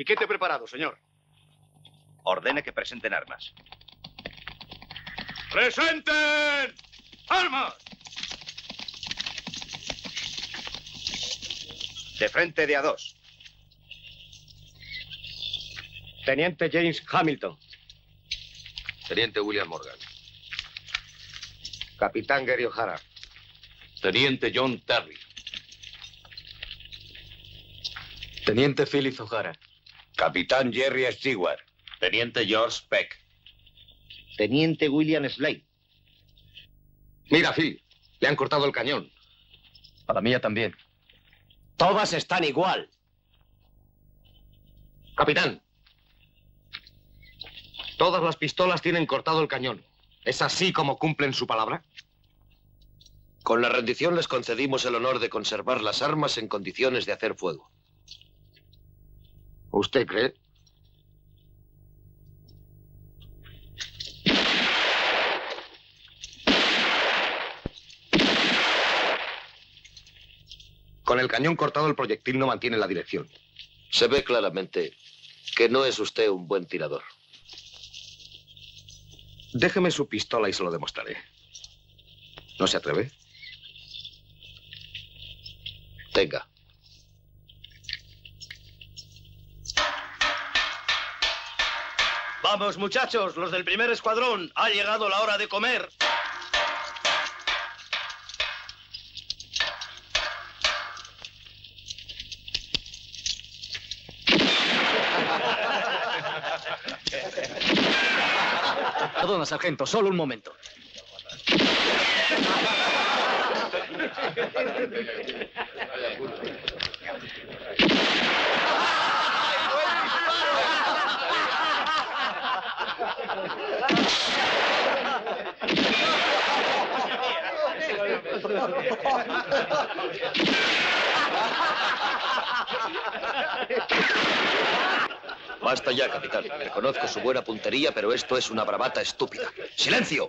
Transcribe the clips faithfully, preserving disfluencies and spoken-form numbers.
Piquete preparado, señor. Ordene que presenten armas. ¡Presenten armas! De frente de a dos. Teniente James Hamilton. Teniente William Morgan. Capitán Gary O'Hara. Teniente John Terry. Teniente Philip O'Hara. Capitán Jerry Stewart. Teniente George Peck. Teniente William Slade. Mira, Phil, le han cortado el cañón. A la mía también. Todas están igual. Capitán. Todas las pistolas tienen cortado el cañón. ¿Es así como cumplen su palabra? Con la rendición les concedimos el honor de conservar las armas en condiciones de hacer fuego. ¿Usted cree? Con el cañón cortado, el proyectil no mantiene la dirección. Se ve claramente que no es usted un buen tirador. Déjeme su pistola y se lo demostraré. ¿No se atreve? Tenga. Vamos, muchachos, los del primer escuadrón. Ha llegado la hora de comer. Perdona, sargento, solo un momento. Basta ya, capitán. Reconozco su buena puntería, pero esto es una bravata estúpida. ¡Silencio!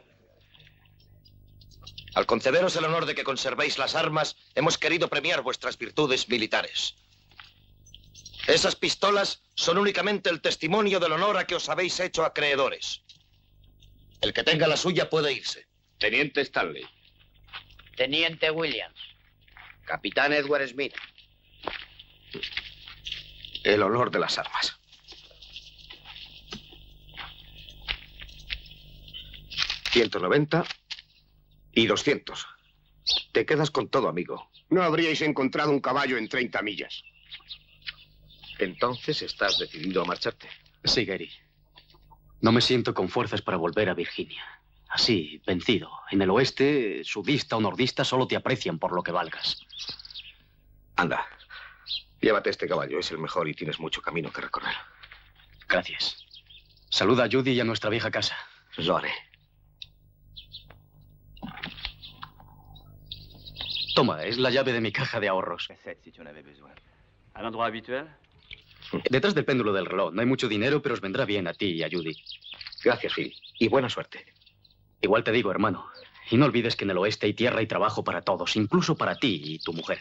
Al concederos el honor de que conservéis las armas, hemos querido premiar vuestras virtudes militares. Esas pistolas son únicamente el testimonio del honor a que os habéis hecho acreedores. El que tenga la suya puede irse. Teniente Stanley. Teniente Williams. Capitán Edward Smith. El honor de las armas. ciento noventa y doscientos. Te quedas con todo, amigo. No habríais encontrado un caballo en treinta millas. Entonces estás decidido a marcharte. Sí, Gary. No me siento con fuerzas para volver a Virginia. Así, vencido. En el oeste, sudista o nordista solo te aprecian por lo que valgas. Anda, llévate este caballo. Es el mejor y tienes mucho camino que recorrer. Gracias. Saluda a Judy y a nuestra vieja casa. Lo haré. Toma, es la llave de mi caja de ahorros. Detrás del péndulo del reloj. No hay mucho dinero, pero os vendrá bien a ti y a Judy. Gracias, Phil. Y buena suerte. Igual te digo, hermano. Y no olvides que en el oeste hay tierra y trabajo para todos, incluso para ti y tu mujer.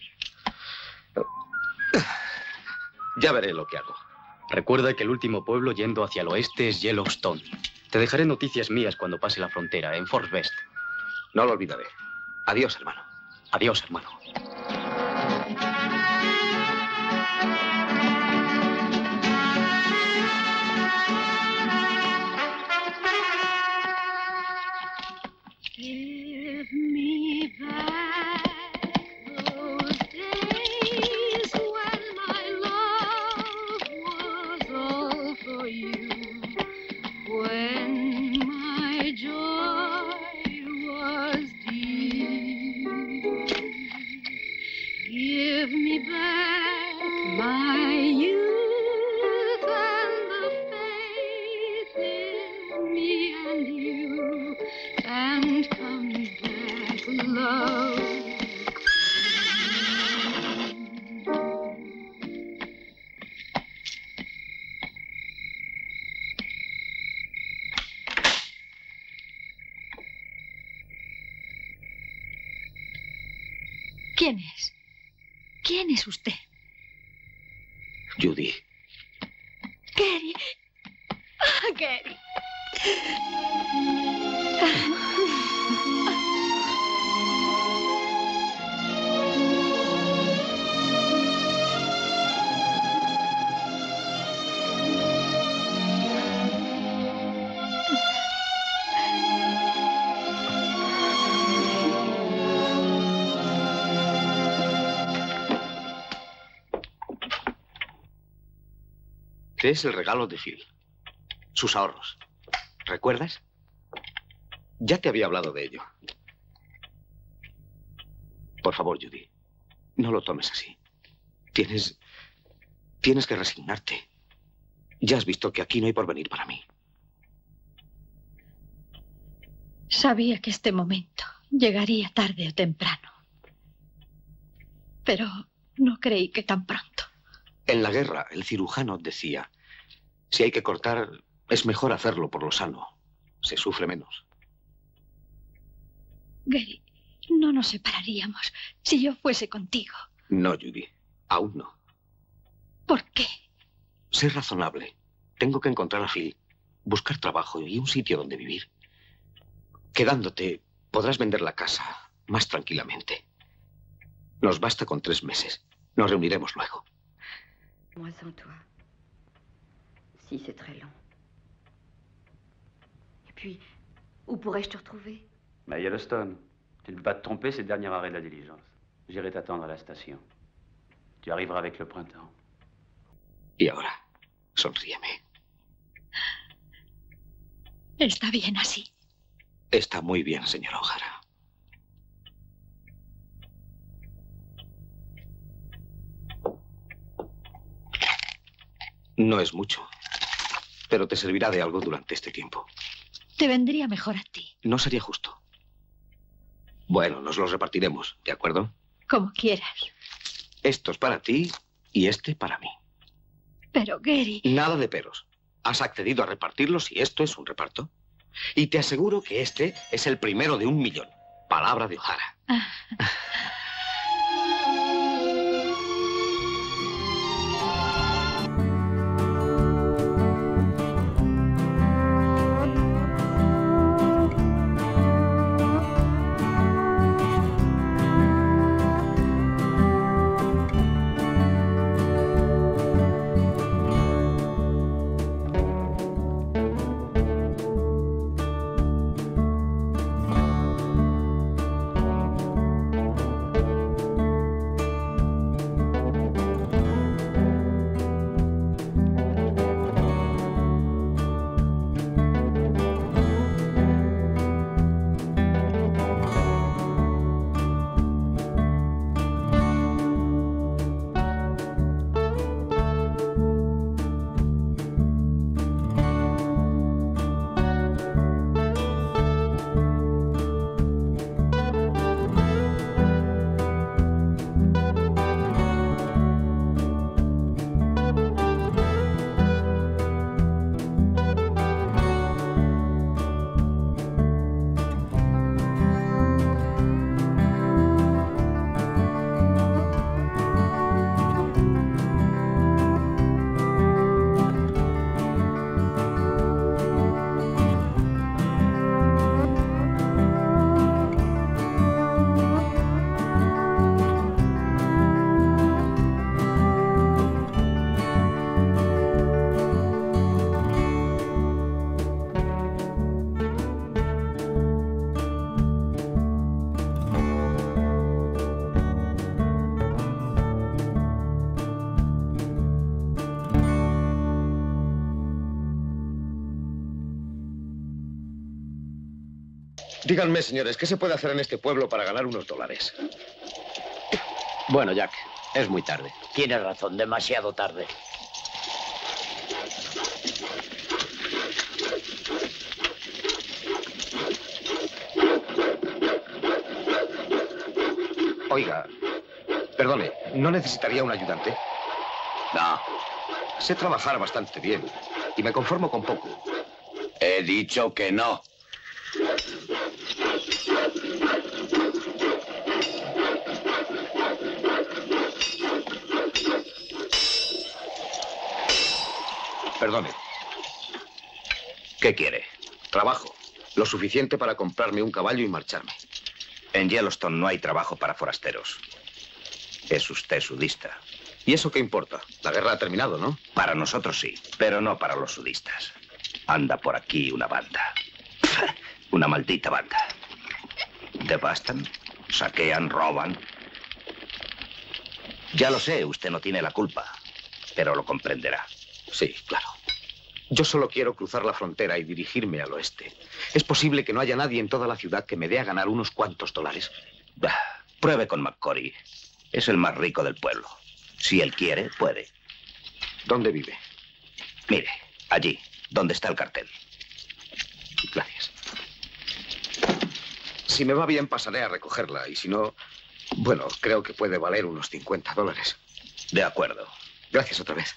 Ya veré lo que hago. Recuerda que el último pueblo yendo hacia el oeste es Yellowstone. Te dejaré noticias mías cuando pase la frontera, en Fort Best. No lo olvidaré. Adiós, hermano. Adiós, hermano. Give me back those days when my love was all for you, when my joy was deep. Give me back my youth and the faith in me and you, and come back, love. ¿Quién es? ¿Quién es usted? Judy. Gary. Este es el regalo de Phil. Sus ahorros. ¿Recuerdas? Ya te había hablado de ello. Por favor, Judy, no lo tomes así. Tienes... Tienes que resignarte. Ya has visto que aquí no hay porvenir para mí. Sabía que este momento llegaría tarde o temprano. Pero no creí que tan pronto. En la guerra, el cirujano decía, si hay que cortar, es mejor hacerlo por lo sano. Se sufre menos. Gary, no nos separaríamos si yo fuese contigo. No, Judy, aún no. ¿Por qué? Sé razonable. Tengo que encontrar a Phil, buscar trabajo y un sitio donde vivir. Quedándote, podrás vender la casa más tranquilamente. Nos basta con tres meses. Nos reuniremos luego. Moi sans toi. Si, c'est très long. Et puis, où pourrais-je te retrouver? À Yellowstone. Tu ne peux pas te tromper, c'est le dernier arrêt de la diligence. J'irai t'attendre à la station. Tu arriveras avec le printemps. Y ahora, sonríeme. Está bien así. Está muy bien, señora O'Hara. No es mucho, pero te servirá de algo durante este tiempo. Te vendría mejor a ti. No sería justo. Bueno, nos los repartiremos, ¿de acuerdo? Como quieras. Esto es para ti y este para mí. Pero, Gary... Nada de peros. Has accedido a repartirlos y esto es un reparto. Y te aseguro que este es el primero de un millón. Palabra de O'Hara. Ah. Díganme, señores, ¿qué se puede hacer en este pueblo para ganar unos dólares? Bueno, Jack, es muy tarde. Tienes razón, demasiado tarde. Oiga, perdone, ¿no necesitaría un ayudante? No, Sé trabajar bastante bien y me conformo con poco. he dicho que no. Perdone. ¿Qué quiere? Trabajo. Lo suficiente para comprarme un caballo y marcharme. En Yellowstone no hay trabajo para forasteros. Es usted sudista. ¿Y eso qué importa? La guerra ha terminado, ¿no? Para nosotros sí, pero no para los sudistas. Anda por aquí una banda. Una maldita banda. Devastan, saquean, roban. Ya lo sé, usted no tiene la culpa, pero lo comprenderá. Sí, claro. Yo solo quiero cruzar la frontera y dirigirme al oeste. ¿Es posible que no haya nadie en toda la ciudad que me dé a ganar unos cuantos dólares? Bah, pruebe con McCory. Es el más rico del pueblo. Si él quiere, puede. ¿Dónde vive? Mire, allí, donde está el cartel. Gracias. Si me va bien, pasaré a recogerla. Y si no, bueno, creo que puede valer unos cincuenta dólares. De acuerdo. Gracias otra vez.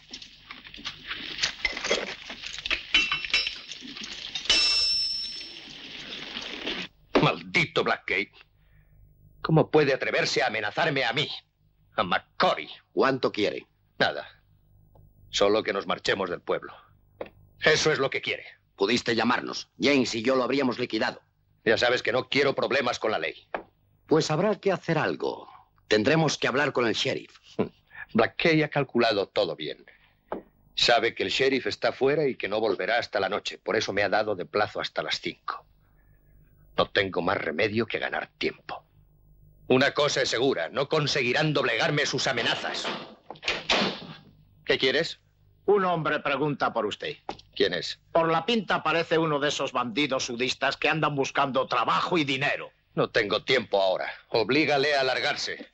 Maldito Blackgate. ¿Cómo puede atreverse a amenazarme a mí? A McCory. ¿Cuánto quiere? Nada. Solo que nos marchemos del pueblo. Eso es lo que quiere. Pudiste llamarnos. James y yo lo habríamos liquidado. Ya sabes que no quiero problemas con la ley. Pues habrá que hacer algo. Tendremos que hablar con el sheriff. Blackgate ha calculado todo bien. Sabe que el sheriff está fuera y que no volverá hasta la noche. Por eso me ha dado de plazo hasta las cinco. No tengo más remedio que ganar tiempo. Una cosa es segura, no conseguirán doblegarme sus amenazas. ¿Qué quieres? Un hombre pregunta por usted. ¿Quién es? Por la pinta parece uno de esos bandidos sudistas que andan buscando trabajo y dinero. No tengo tiempo ahora. Oblígale a largarse.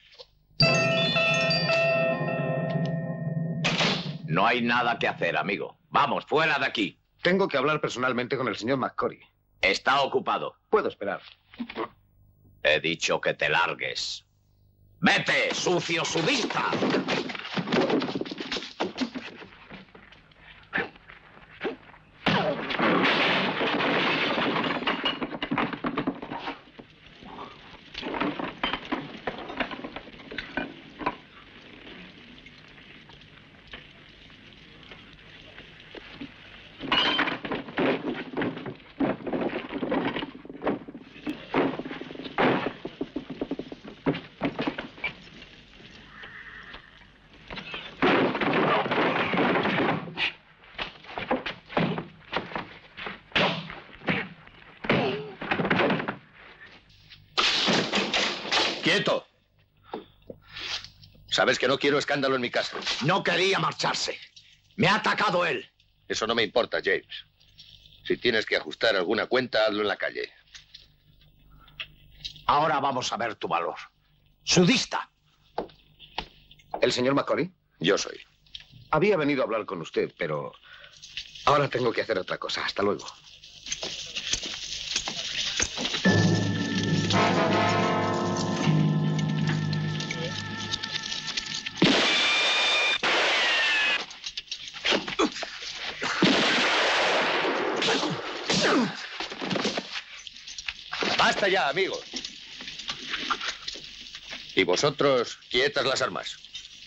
No hay nada que hacer, amigo. Vamos, fuera de aquí. Tengo que hablar personalmente con el señor McCory. Está ocupado. Puedo esperar. He dicho que te largues. ¡Vete, sucio sudista! ¡Quieto! Sabes que no quiero escándalo en mi casa. No quería marcharse. Me ha atacado él. Eso no me importa, James. Si tienes que ajustar alguna cuenta, hazlo en la calle. Ahora vamos a ver tu valor. Sudista. ¿El señor McCory? Yo soy. Había venido a hablar con usted, pero ahora tengo que hacer otra cosa. Hasta luego. ¡Basta ya, amigos! Y vosotros, quietas las armas.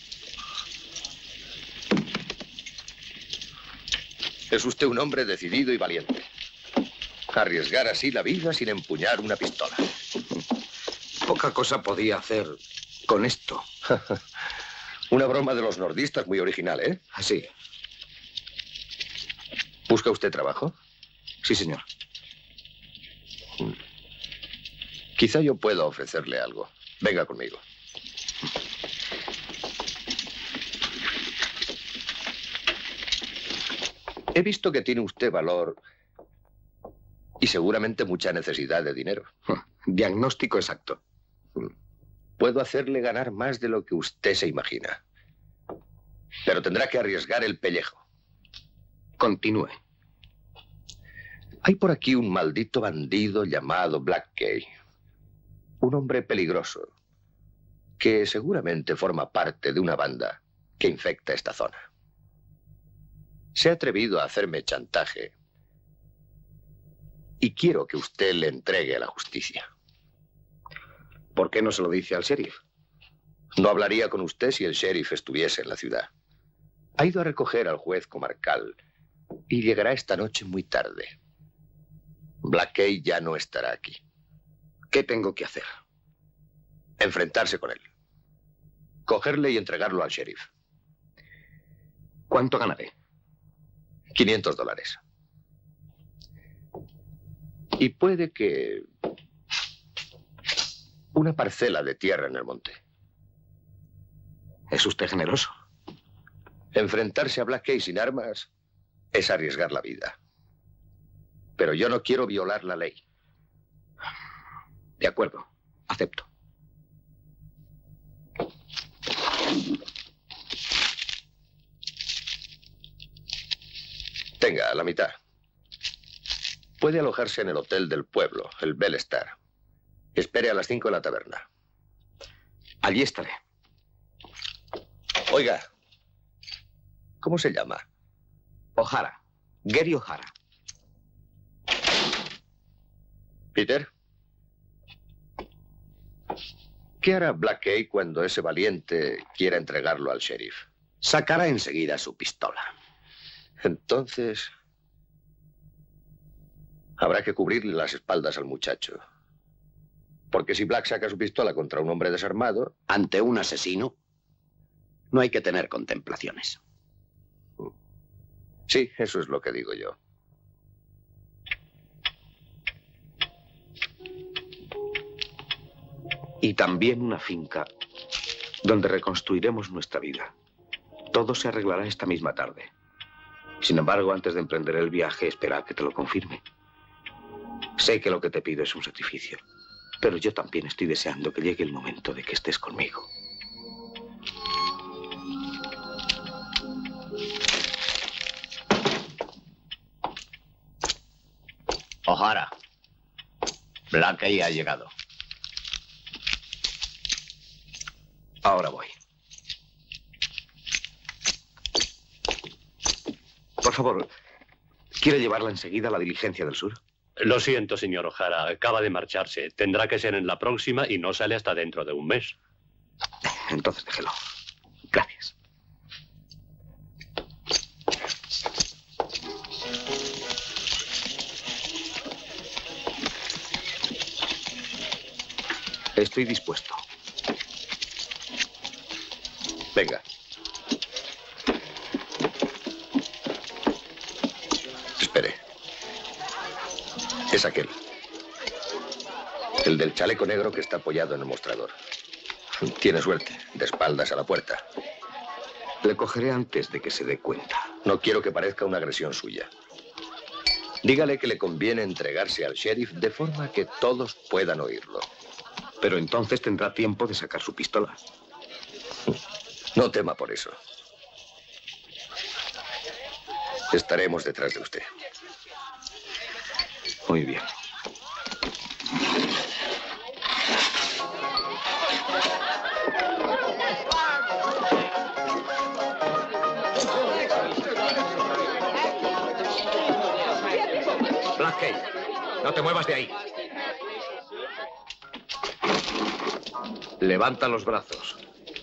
Es usted un hombre decidido y valiente. Arriesgar así la vida sin empuñar una pistola. Poca cosa podía hacer con esto. Una broma de los nordistas muy original, ¿eh? Así. ¿Busca usted trabajo? Sí, señor. Quizá yo pueda ofrecerle algo. Venga conmigo. He visto que tiene usted valor y seguramente mucha necesidad de dinero. Diagnóstico exacto. Puedo hacerle ganar más de lo que usted se imagina. Pero tendrá que arriesgar el pellejo. Continúe. Hay por aquí un maldito bandido llamado Blackgate. Un hombre peligroso que seguramente forma parte de una banda que infecta esta zona. Se ha atrevido a hacerme chantaje y quiero que usted le entregue a la justicia. ¿Por qué no se lo dice al sheriff? No hablaría con usted si el sheriff estuviese en la ciudad. Ha ido a recoger al juez comarcal y llegará esta noche muy tarde. Black Kay ya no estará aquí. ¿Qué tengo que hacer? Enfrentarse con él. Cogerle y entregarlo al sheriff. ¿Cuánto ganaré? quinientos dólares. Y puede que... una parcela de tierra en el monte. ¿Es usted generoso? Enfrentarse a Black Kay sin armas es arriesgar la vida. Pero yo no quiero violar la ley. De acuerdo, acepto. Tenga, la mitad. Puede alojarse en el hotel del pueblo, el Bell Star. Espere a las cinco en la taberna. Allí estaré. Oiga, ¿cómo se llama? O'Hara. Gary O'Hara. Peter. ¿Qué hará Black Kay cuando ese valiente quiera entregarlo al sheriff? Sacará enseguida su pistola. Entonces, habrá que cubrirle las espaldas al muchacho. Porque si Black saca su pistola contra un hombre desarmado... Ante un asesino, no hay que tener contemplaciones. Sí, eso es lo que digo yo. Y también una finca donde reconstruiremos nuestra vida. Todo se arreglará esta misma tarde. Sin embargo, antes de emprender el viaje, espera a que te lo confirme. Sé que lo que te pido es un sacrificio, pero yo también estoy deseando que llegue el momento de que estés conmigo. O'Hara, Black Kay ha llegado. Ahora voy. Por favor, ¿quiere llevarla enseguida a la diligencia del sur? Lo siento, señor O'Hara. Acaba de marcharse. Tendrá que ser en la próxima y no sale hasta dentro de un mes. Entonces déjelo. Gracias. Estoy dispuesto. Venga. Espere. Es aquel. El del chaleco negro que está apoyado en el mostrador. Tiene suerte, de espaldas a la puerta. Le cogeré antes de que se dé cuenta. No quiero que parezca una agresión suya. Dígale que le conviene entregarse al sheriff de forma que todos puedan oírlo. Pero entonces tendrá tiempo de sacar su pistola. No tema por eso. Estaremos detrás de usted. Muy bien. Black Kay, no te muevas de ahí. Levanta los brazos.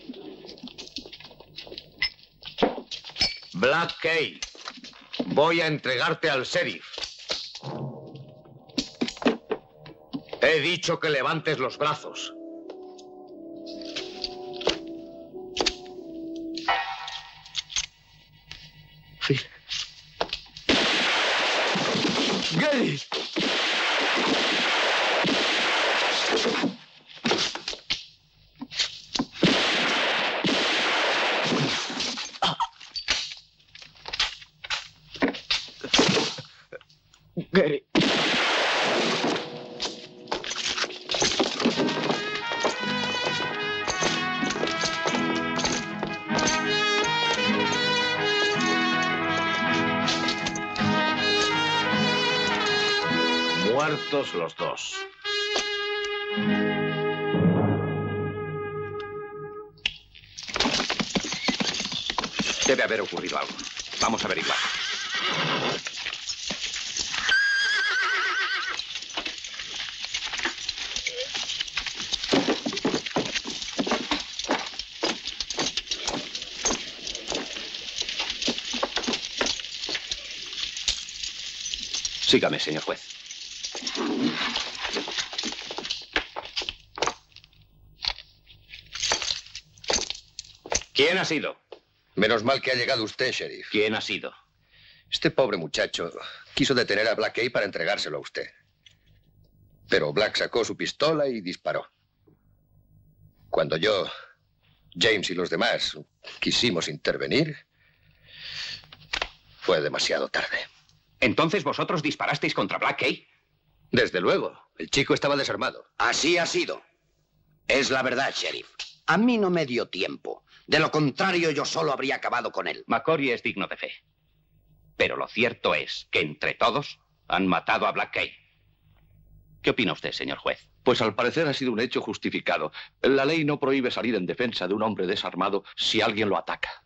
Black Kay, voy a entregarte al sheriff. He dicho que levantes los brazos. Phil. Gary. Gary. Muertos los dos. Debe haber ocurrido algo. Vamos a averiguar. Sígame, señor juez. ¿Quién ha sido? Menos mal que ha llegado usted, sheriff. ¿Quién ha sido? Este pobre muchacho quiso detener a Black Kay para entregárselo a usted. Pero Black sacó su pistola y disparó. Cuando yo, James y los demás quisimos intervenir, fue demasiado tarde. ¿Entonces vosotros disparasteis contra Black Kay? Desde luego. El chico estaba desarmado. Así ha sido. Es la verdad, sheriff. A mí no me dio tiempo. De lo contrario, yo solo habría acabado con él. McCory es digno de fe. Pero lo cierto es que entre todos han matado a Black Kay. ¿Qué opina usted, señor juez? Pues al parecer ha sido un hecho justificado. La ley no prohíbe salir en defensa de un hombre desarmado si alguien lo ataca.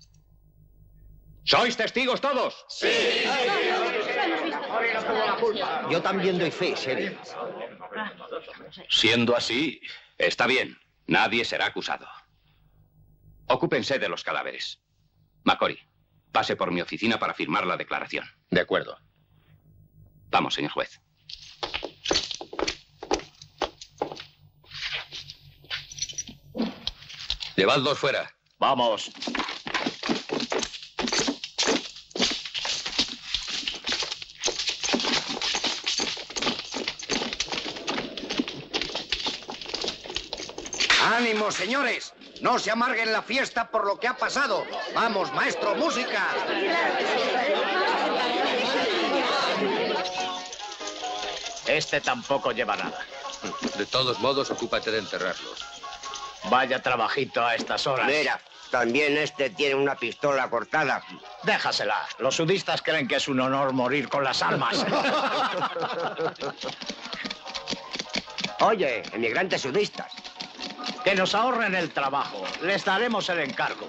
¿Sois testigos todos? Sí. Yo también doy fe, sheriff. Siendo así, está bien. Nadie será acusado. Ocúpense de los cadáveres. McCory, pase por mi oficina para firmar la declaración. De acuerdo. Vamos, señor juez. Llevadlos fuera. Vamos. ¡Ánimo, señores! No se amarguen la fiesta por lo que ha pasado. ¡Vamos, maestro, música! Este tampoco lleva nada. De todos modos, ocúpate de enterrarlos. Vaya trabajito a estas horas. Mira, también este tiene una pistola cortada. Déjasela. Los sudistas creen que es un honor morir con las almas. Oye, emigrantes sudistas. Que nos ahorren el trabajo. Les daremos el encargo.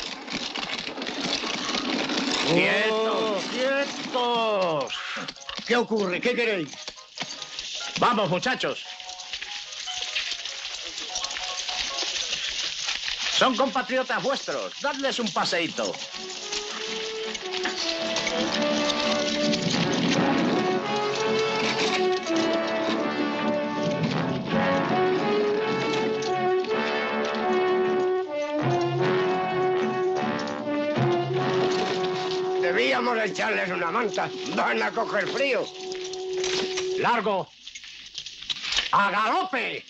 ¡Quietos! ¡Quietos! ¿Qué ocurre? ¿Qué queréis? Vamos, muchachos. Son compatriotas vuestros. Dadles un paseíto. Debíamos echarles una manta. Van a coger frío. ¡Largo! ¡A galope!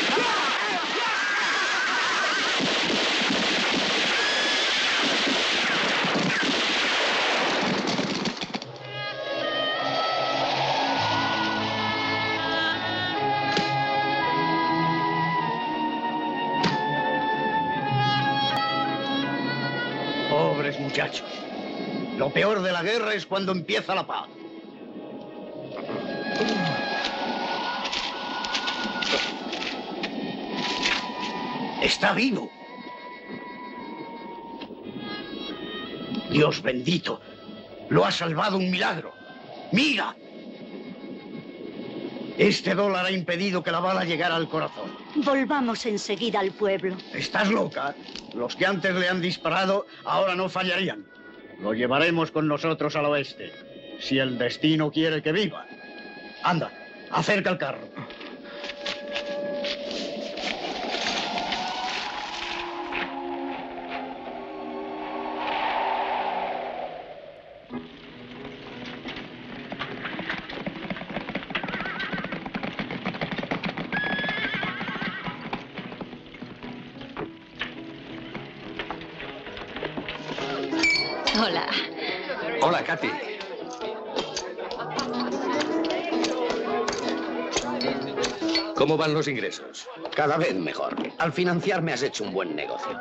Pobres muchachos. Lo peor de la guerra es cuando empieza la paz. Está vivo. Dios bendito. Lo ha salvado un milagro. ¡Mira! Este dólar ha impedido que la bala llegara al corazón. Volvamos enseguida al pueblo. ¿Estás loca? Los que antes le han disparado ahora no fallarían. Lo llevaremos con nosotros al oeste. Si el destino quiere que viva. Anda, acerca el carro. Hola. Hola, Katy. ¿Cómo van los ingresos? Cada vez mejor. Al financiarme has hecho un buen negocio.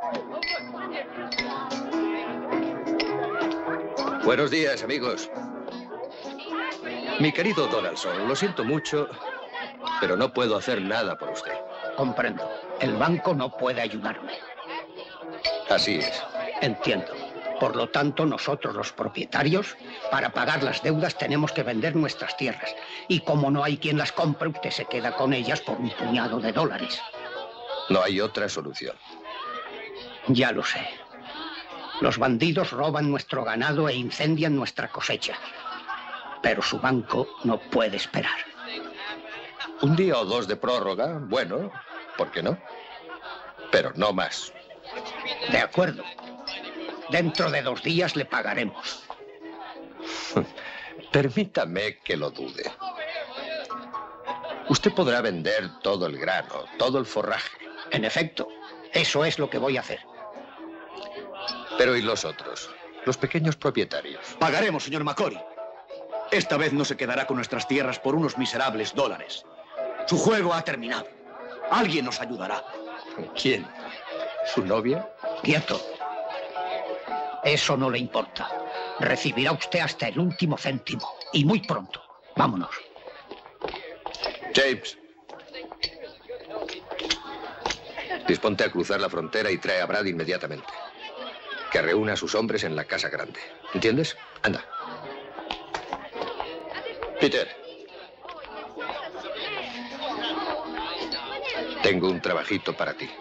Buenos días, amigos. Mi querido Donaldson, lo siento mucho, pero no puedo hacer nada por usted. Comprendo. El banco no puede ayudarme. Así es. Entiendo. Por lo tanto, nosotros los propietarios, para pagar las deudas tenemos que vender nuestras tierras. Y como no hay quien las compre, usted se queda con ellas por un puñado de dólares. No hay otra solución. Ya lo sé. Los bandidos roban nuestro ganado e incendian nuestra cosecha. Pero su banco no puede esperar. Un día o dos de prórroga, bueno, ¿por qué no? Pero no más. De acuerdo. Dentro de dos días le pagaremos. Permítame que lo dude. Usted podrá vender todo el grano, todo el forraje. En efecto, eso es lo que voy a hacer. Pero ¿y los otros? Los pequeños propietarios. Pagaremos, señor Macori. Esta vez no se quedará con nuestras tierras por unos miserables dólares. Su juego ha terminado. Alguien nos ayudará. ¿Quién? ¿Su novia? Quieto. Eso no le importa. Recibirá usted hasta el último céntimo. Y muy pronto. Vámonos. James. Disponte a cruzar la frontera y trae a Brad inmediatamente. Que reúna a sus hombres en la casa grande. ¿Entiendes? Anda. Peter. Tengo un trabajito para ti.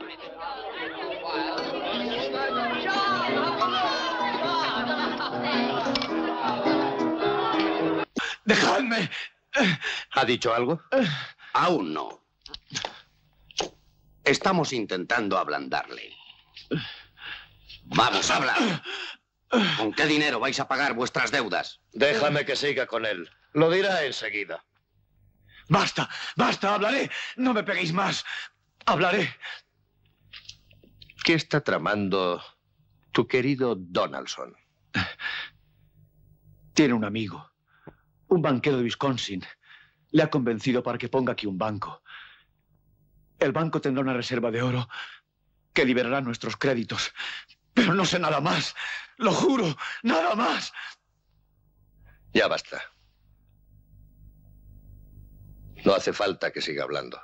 ¡Dejadme! ¿Ha dicho algo? Aún no. Estamos intentando ablandarle. Vamos, habla. ¿Con qué dinero vais a pagar vuestras deudas? Déjame que siga con él. Lo dirá enseguida. ¡Basta! ¡Basta! ¡Hablaré! ¡No me peguéis más! ¡Hablaré! ¿Qué está tramando tu querido Donaldson? Tiene un amigo. Un banquero de Wisconsin. Le ha convencido para que ponga aquí un banco. El banco tendrá una reserva de oro que liberará nuestros créditos. Pero no sé nada más. Lo juro, nada más. Ya basta. No hace falta que siga hablando.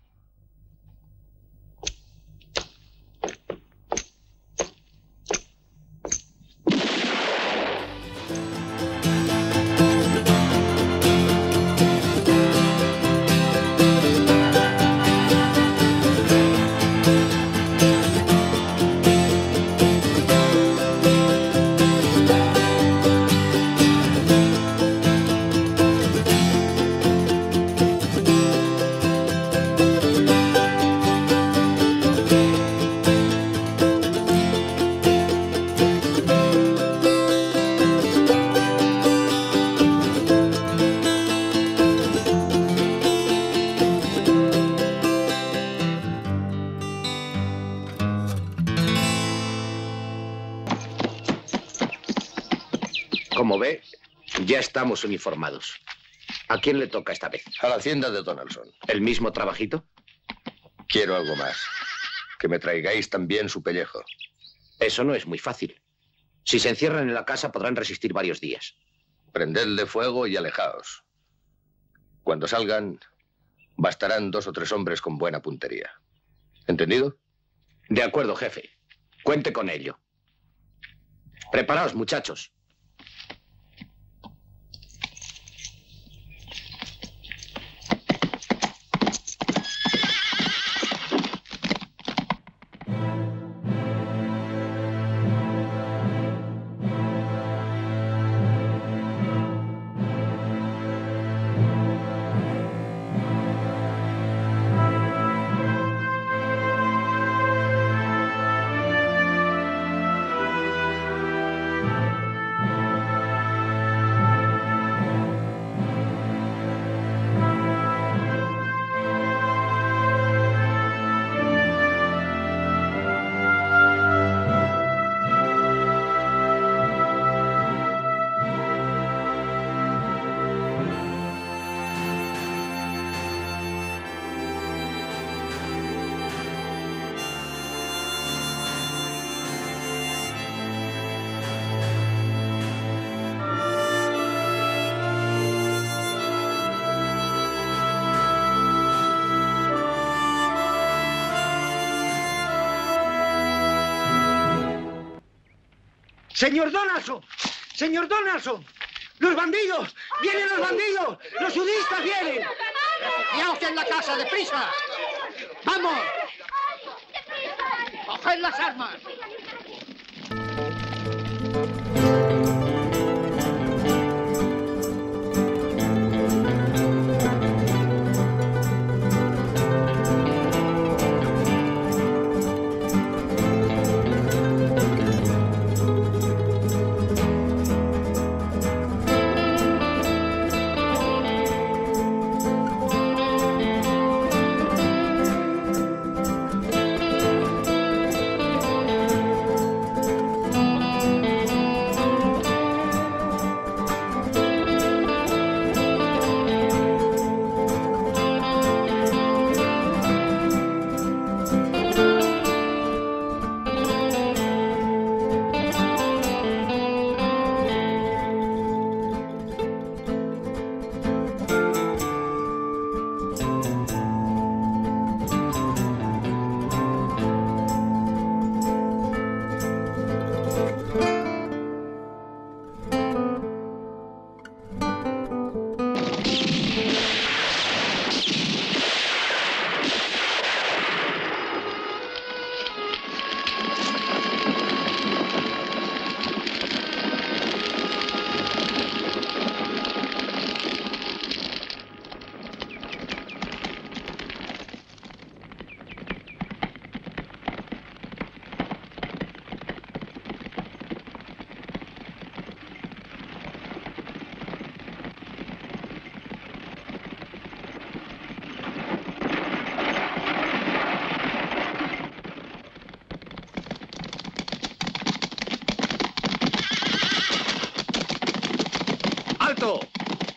Como ve, ya estamos uniformados. ¿A quién le toca esta vez? A la hacienda de Donaldson. ¿El mismo trabajito? Quiero algo más. Que me traigáis también su pellejo. Eso no es muy fácil. Si se encierran en la casa podrán resistir varios días. Prendedle fuego y alejaos. Cuando salgan, bastarán dos o tres hombres con buena puntería. ¿Entendido? De acuerdo, jefe. Cuente con ello. Preparaos, muchachos. ¡Señor Donaldson! ¡Señor Donaldson! ¡Los bandidos! ¡Vienen los bandidos! ¡Los sudistas vienen! ¡Refugiaos en la casa, deprisa! ¡Vamos! ¡Coged las armas!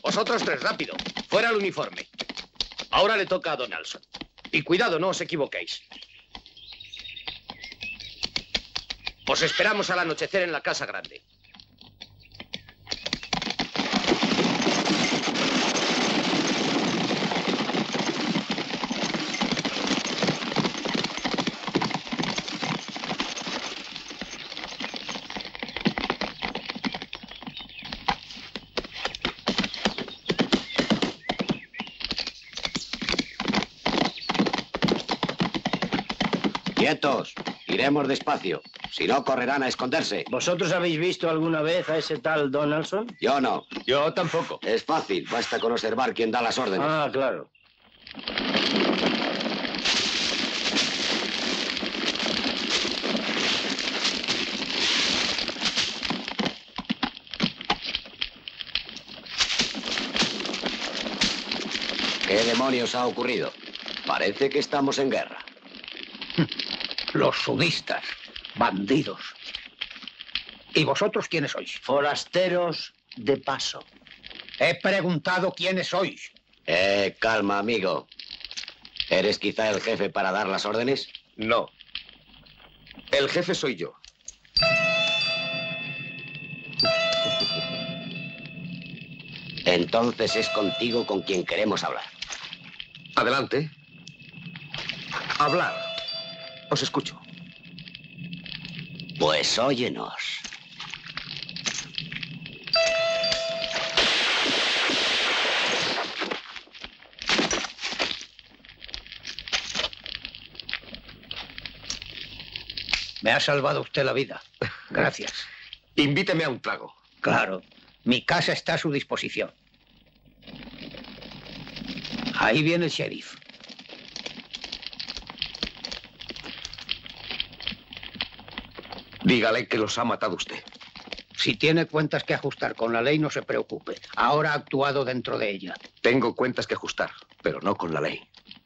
Vosotros tres, rápido. Fuera el uniforme. Ahora le toca a Donaldson. Y cuidado, no os equivoquéis. Os esperamos al anochecer en la casa grande. Quietos. Iremos despacio. Si no, correrán a esconderse. ¿Vosotros habéis visto alguna vez a ese tal Donaldson? Yo no. Yo tampoco. Es fácil. Basta con observar quién da las órdenes. Ah, claro. ¿Qué demonios ha ocurrido? Parece que estamos en guerra. Los sudistas, bandidos. ¿Y vosotros quiénes sois? Forasteros de paso. He preguntado quiénes sois. Eh, calma, amigo. ¿Eres quizá el jefe para dar las órdenes? No. El jefe soy yo. Entonces es contigo con quien queremos hablar. Adelante. Hablar. Os escucho. Pues óyenos. Me ha salvado usted la vida. Gracias. Invíteme a un trago. Claro. Mi casa está a su disposición. Ahí viene el sheriff. Dígale que los ha matado usted. Si tiene cuentas que ajustar con la ley, no se preocupe. Ahora ha actuado dentro de ella. Tengo cuentas que ajustar, pero no con la ley.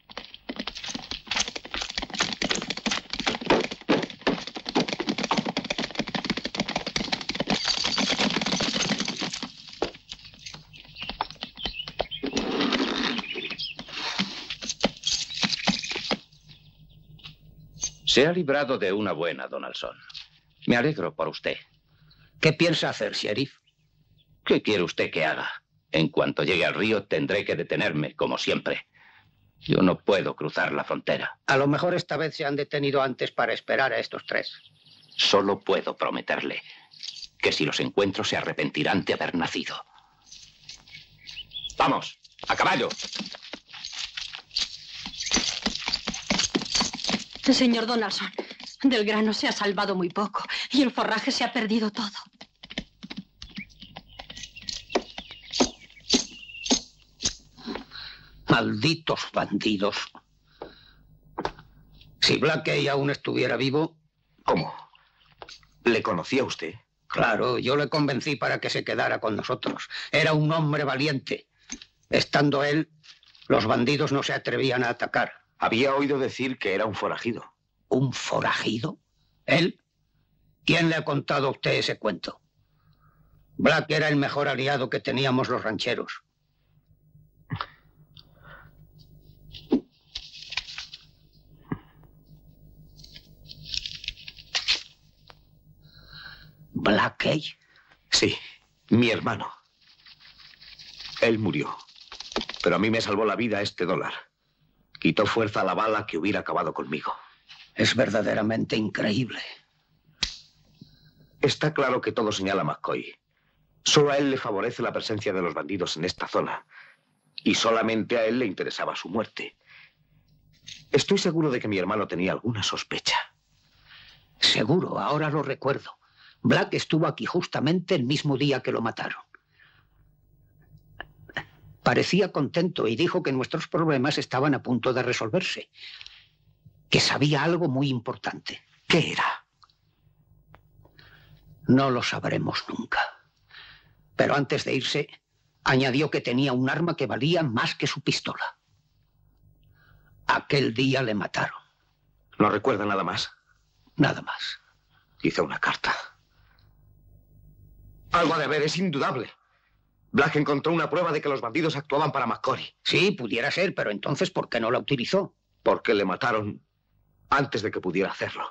Se ha librado de una buena, Donaldson. Me alegro por usted. ¿Qué piensa hacer, sheriff? ¿Qué quiere usted que haga? En cuanto llegue al río, tendré que detenerme, como siempre. Yo no puedo cruzar la frontera. A lo mejor esta vez se han detenido antes para esperar a estos tres. Solo puedo prometerle que si los encuentro se arrepentirán de haber nacido. ¡Vamos! ¡A caballo! Señor Donaldson, del grano se ha salvado muy poco y el forraje se ha perdido todo. Malditos bandidos. Si Blackie aún estuviera vivo... ¿Cómo? ¿Le conocía usted? Claro, yo le convencí para que se quedara con nosotros. Era un hombre valiente. Estando él, los bandidos no se atrevían a atacar. Había oído decir que era un forajido. ¿Un forajido? ¿Él? ¿Quién le ha contado a usted ese cuento? Black era el mejor aliado que teníamos los rancheros. ¿Blackie? Sí, mi hermano. Él murió. Pero a mí me salvó la vida este dólar. Quitó fuerza a la bala que hubiera acabado conmigo. Es verdaderamente increíble. Está claro que todo señala a McCoy. Solo a él le favorece la presencia de los bandidos en esta zona. Y solamente a él le interesaba su muerte. Estoy seguro de que mi hermano tenía alguna sospecha. Seguro, ahora lo recuerdo. Black estuvo aquí justamente el mismo día que lo mataron. Parecía contento y dijo que nuestros problemas estaban a punto de resolverse. Que sabía algo muy importante. ¿Qué era? No lo sabremos nunca. Pero antes de irse, añadió que tenía un arma que valía más que su pistola. Aquel día le mataron. ¿No recuerda nada más? Nada más. Hizo una carta. Algo ha de haber, es indudable. Black encontró una prueba de que los bandidos actuaban para McCory. Sí, pudiera ser, pero entonces, ¿por qué no la utilizó? Porque le mataron antes de que pudiera hacerlo.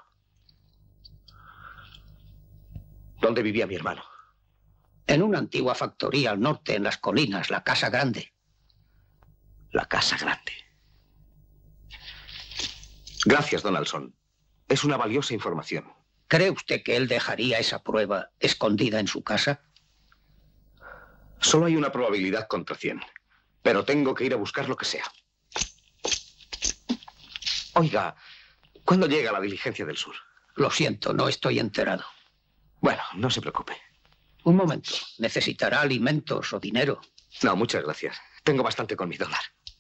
¿Dónde vivía mi hermano? En una antigua factoría al norte, en las colinas, la Casa Grande. La Casa Grande. Gracias, Donaldson. Es una valiosa información. ¿Cree usted que él dejaría esa prueba escondida en su casa? Solo hay una probabilidad contra cien. Pero tengo que ir a buscar lo que sea. Oiga, ¿cuándo llega la diligencia del sur? Lo siento, no estoy enterado. Bueno, no se preocupe. Un momento. ¿Necesitará alimentos o dinero? No, muchas gracias. Tengo bastante con mi dólar.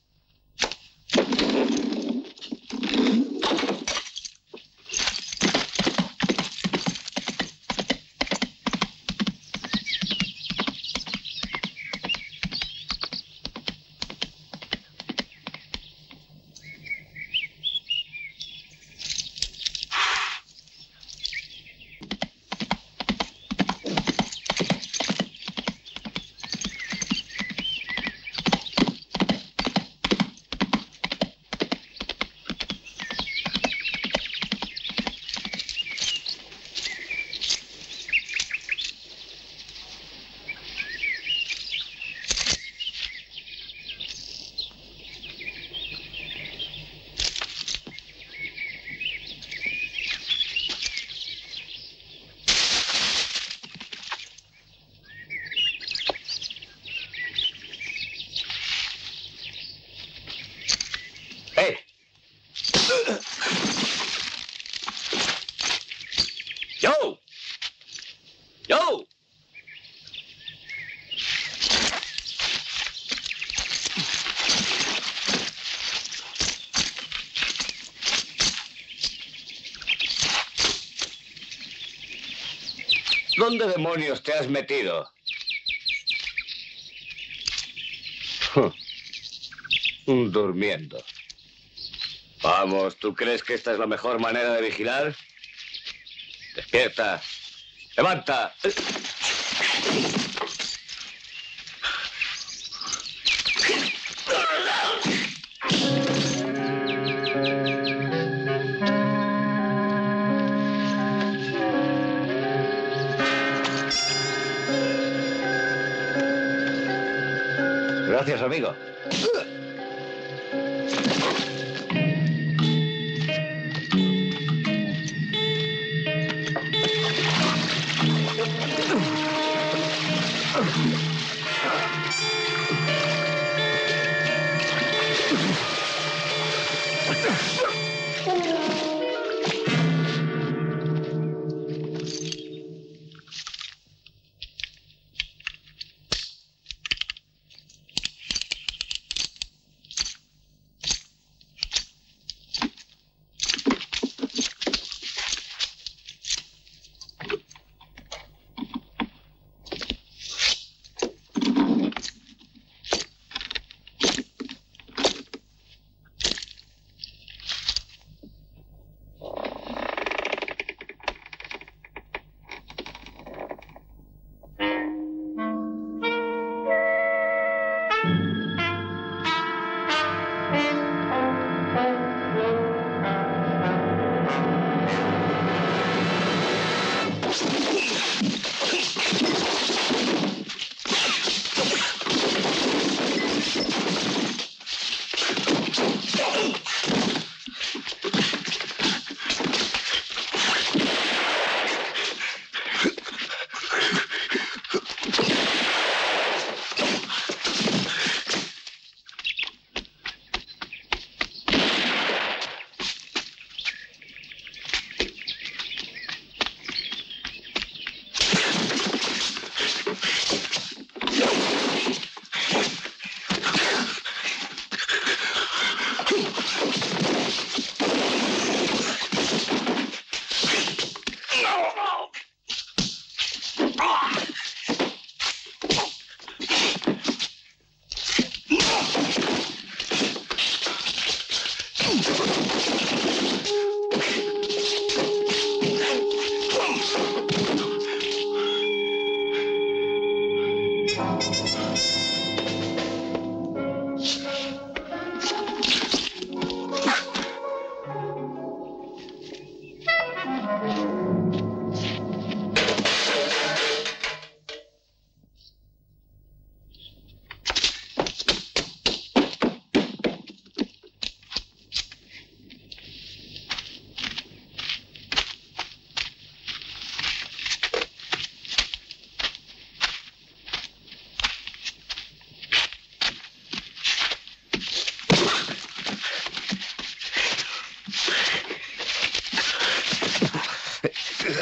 ¡Joe! ¡Joe! ¿Dónde demonios te has metido? Durmiendo. Vamos, ¿tú crees que esta es la mejor manera de vigilar? Despierta. ¡Levanta! Gracias, amigo.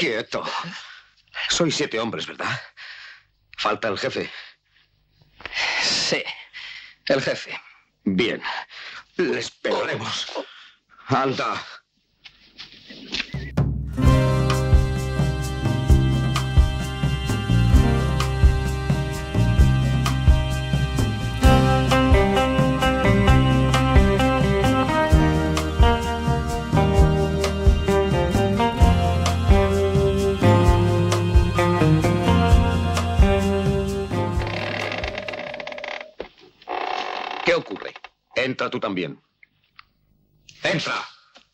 Quieto. Sois siete hombres, ¿verdad? Falta el jefe. Sí, el jefe. Bien. Les pegaremos. Anda. ¿Qué ocurre? Entra tú también. ¡Entra!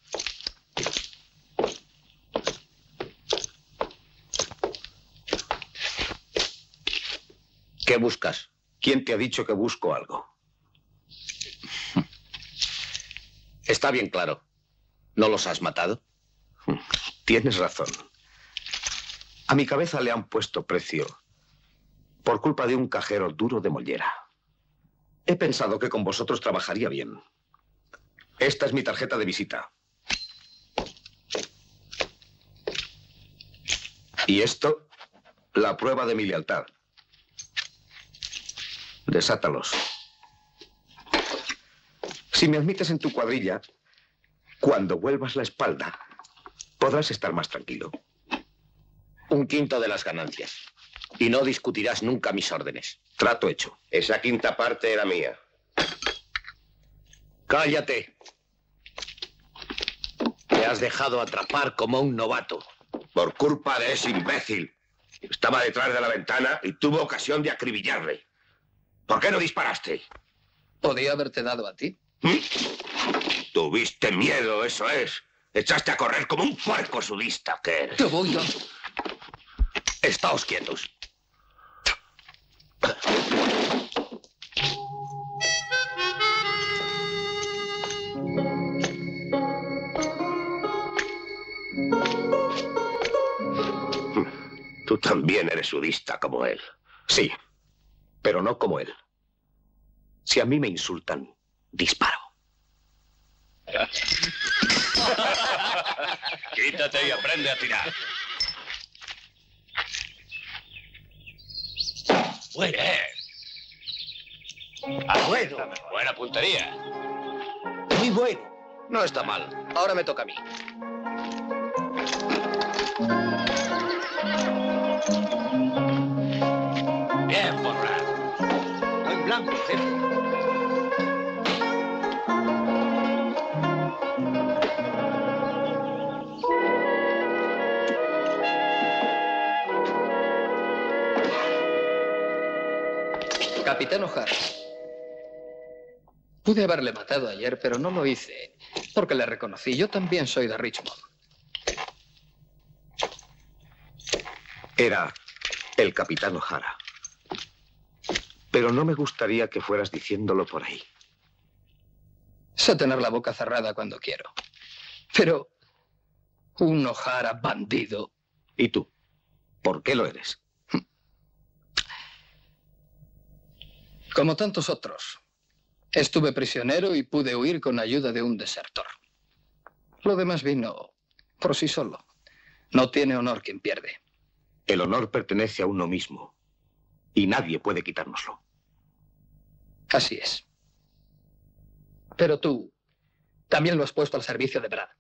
¿Qué buscas? ¿Quién te ha dicho que busco algo? Está bien claro. ¿No los has matado? Tienes razón. A mi cabeza le han puesto precio por culpa de un cajero duro de mollera. He pensado que con vosotros trabajaría bien. Esta es mi tarjeta de visita. Y esto, la prueba de mi lealtad. Desátalos. Si me admites en tu cuadrilla, cuando vuelvas la espalda, podrás estar más tranquilo. Un quinto de las ganancias. Y no discutirás nunca mis órdenes. Trato hecho. Esa quinta parte era mía. Cállate. Te has dejado atrapar como un novato. Por culpa de ese imbécil. Estaba detrás de la ventana y tuvo ocasión de acribillarle. ¿Por qué no disparaste? Podía haberte dado a ti. ¿Mm? Tuviste miedo, eso es. Echaste a correr como un puerco sudista que eres. Te voy a... Estáos quietos. Tú también eres sudista como él. Sí, pero no como él. Si a mí me insultan, disparo. Quítate y aprende a tirar. Bueno. Ah, bueno. Buena puntería. Muy bueno. No está mal. Ahora me toca a mí. Bien, forrado. En blanco, jefe. Capitán O'Hara. Pude haberle matado ayer, pero no lo hice, porque le reconocí. Yo también soy de Richmond. Era el capitán O'Hara. Pero no me gustaría que fueras diciéndolo por ahí. Sé tener la boca cerrada cuando quiero. Pero un O'Hara bandido. ¿Y tú? ¿Por qué lo eres? Como tantos otros. Estuve prisionero y pude huir con ayuda de un desertor. Lo demás vino por sí solo. No tiene honor quien pierde. El honor pertenece a uno mismo. Y nadie puede quitárnoslo. Así es. Pero tú también lo has puesto al servicio de Brad.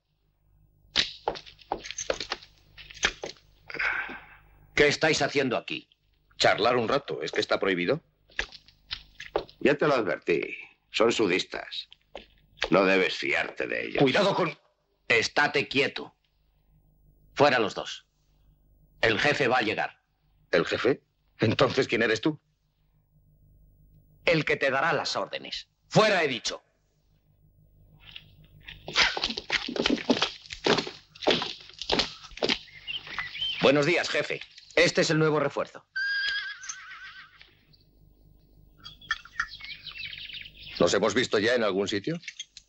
¿Qué estáis haciendo aquí? Charlar un rato. ¿Es que está prohibido? Ya te lo advertí. Son sudistas. No debes fiarte de ellos. Cuidado con... Estate quieto. Fuera los dos. El jefe va a llegar. ¿El jefe? Entonces, ¿quién eres tú? El que te dará las órdenes. Fuera, he dicho. Buenos días, jefe. Este es el nuevo refuerzo. ¿Nos hemos visto ya en algún sitio?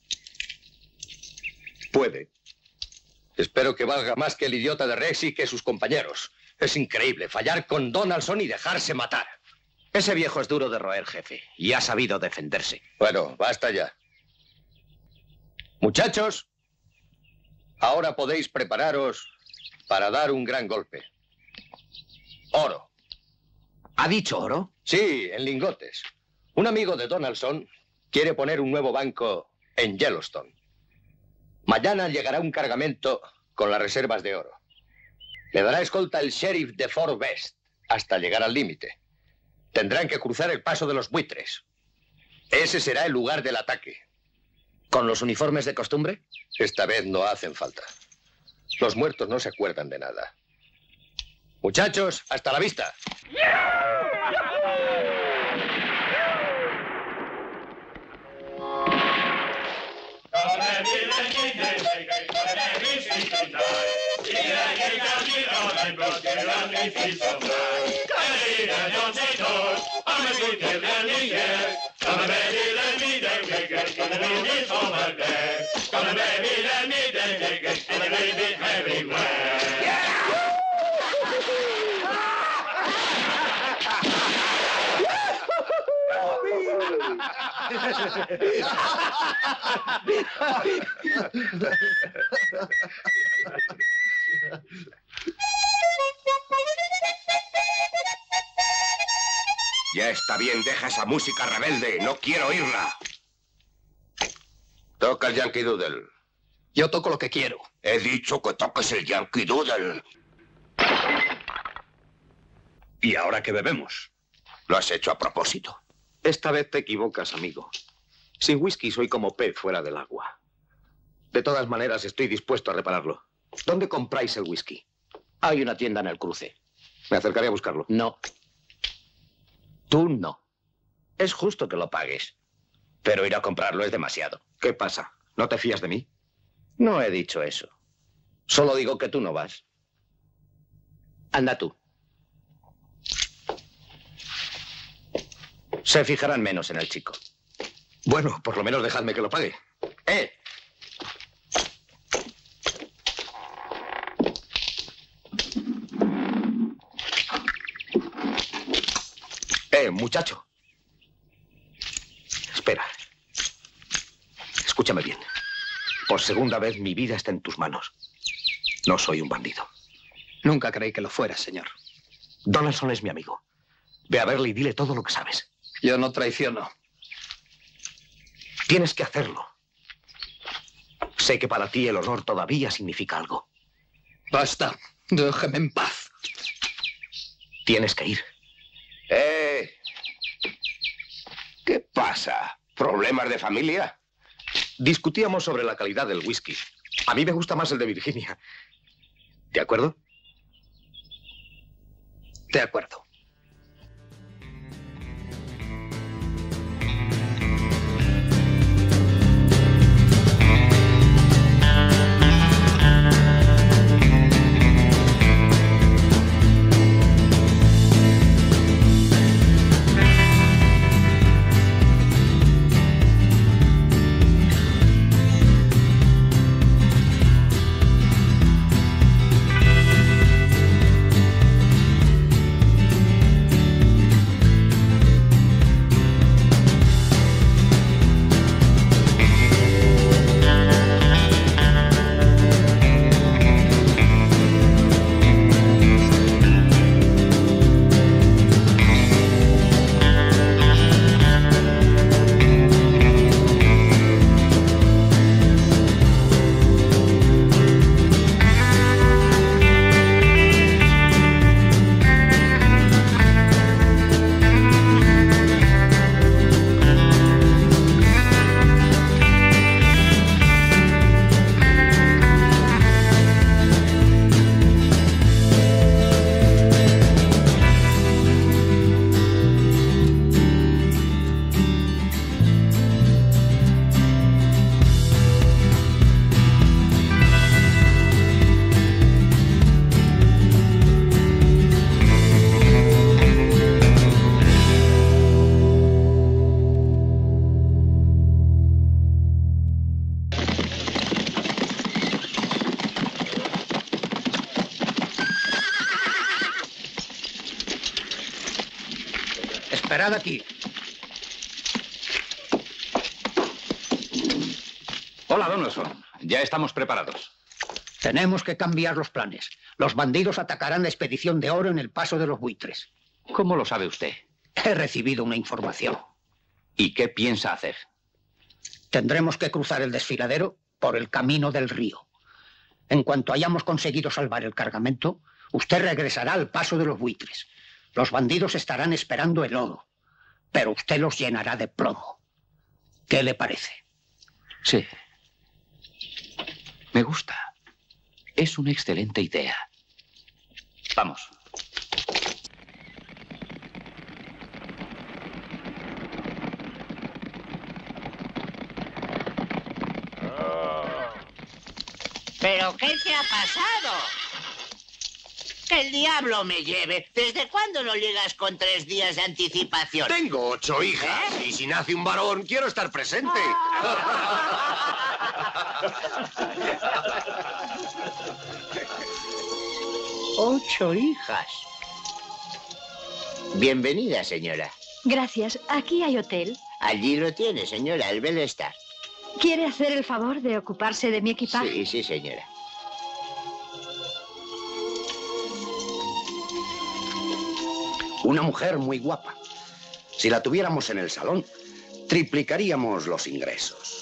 Puede. Espero que valga más que el idiota de Rex y que sus compañeros. Es increíble fallar con Donaldson y dejarse matar. Ese viejo es duro de roer, jefe, y ha sabido defenderse. Bueno, basta ya. Muchachos, ahora podéis prepararos para dar un gran golpe. Oro. ¿Ha dicho oro? Sí, en lingotes. Un amigo de Donaldson quiere poner un nuevo banco en Yellowstone. Mañana llegará un cargamento con las reservas de oro. Le dará escolta el sheriff de Fort Best hasta llegar al límite. Tendrán que cruzar el paso de los buitres. Ese será el lugar del ataque. ¿Con los uniformes de costumbre? Esta vez no hacen falta. Los muertos no se acuerdan de nada. Muchachos, hasta la vista. Ya está bien, deja esa música rebelde. No quiero oírla. Toca el Yankee Doodle. Yo toco lo que quiero. He dicho que toques el Yankee Doodle. ¿Y ahora qué bebemos? Lo has hecho a propósito. Esta vez te equivocas, amigo. Sin whisky soy como pez fuera del agua. De todas maneras, estoy dispuesto a repararlo. ¿Dónde compráis el whisky? Hay una tienda en el cruce. Me acercaré a buscarlo. No. Tú no. Es justo que lo pagues. Pero ir a comprarlo es demasiado. ¿Qué pasa? ¿No te fías de mí? No he dicho eso. Solo digo que tú no vas. Anda tú. Se fijarán menos en el chico. Bueno, por lo menos dejadme que lo pague. ¡Eh! Eh, muchacho. Espera. Escúchame bien. Por segunda vez mi vida está en tus manos. No soy un bandido. Nunca creí que lo fuera, señor. Donaldson es mi amigo. Ve a verle y dile todo lo que sabes. Yo no traiciono. Tienes que hacerlo. Sé que para ti el honor todavía significa algo. Basta. Déjeme en paz. Tienes que ir. ¡Eh! ¿Qué pasa? ¿Problemas de familia? Discutíamos sobre la calidad del whisky. A mí me gusta más el de Virginia. ¿De acuerdo? De acuerdo. Esperad aquí. Hola, Donaldson. Ya estamos preparados. Tenemos que cambiar los planes. Los bandidos atacarán la expedición de oro en el Paso de los Buitres. ¿Cómo lo sabe usted? He recibido una información. ¿Y qué piensa hacer? Tendremos que cruzar el desfiladero por el camino del río. En cuanto hayamos conseguido salvar el cargamento, usted regresará al Paso de los Buitres. Los bandidos estarán esperando el oro, pero usted los llenará de plomo. ¿Qué le parece? Sí. Me gusta. Es una excelente idea. Vamos. ¿Pero qué te ha pasado? ¡Que el diablo me lleve! ¿Desde cuándo no llegas con tres días de anticipación? Tengo ocho hijas, ¿Eh? y si nace un varón, quiero estar presente. Ocho hijas. Bienvenida, señora. Gracias. Aquí hay hotel. Allí lo tiene, señora, el Bellestar. ¿Quiere hacer el favor de ocuparse de mi equipaje? Sí, sí, señora. Una mujer muy guapa. Si la tuviéramos en el salón, triplicaríamos los ingresos.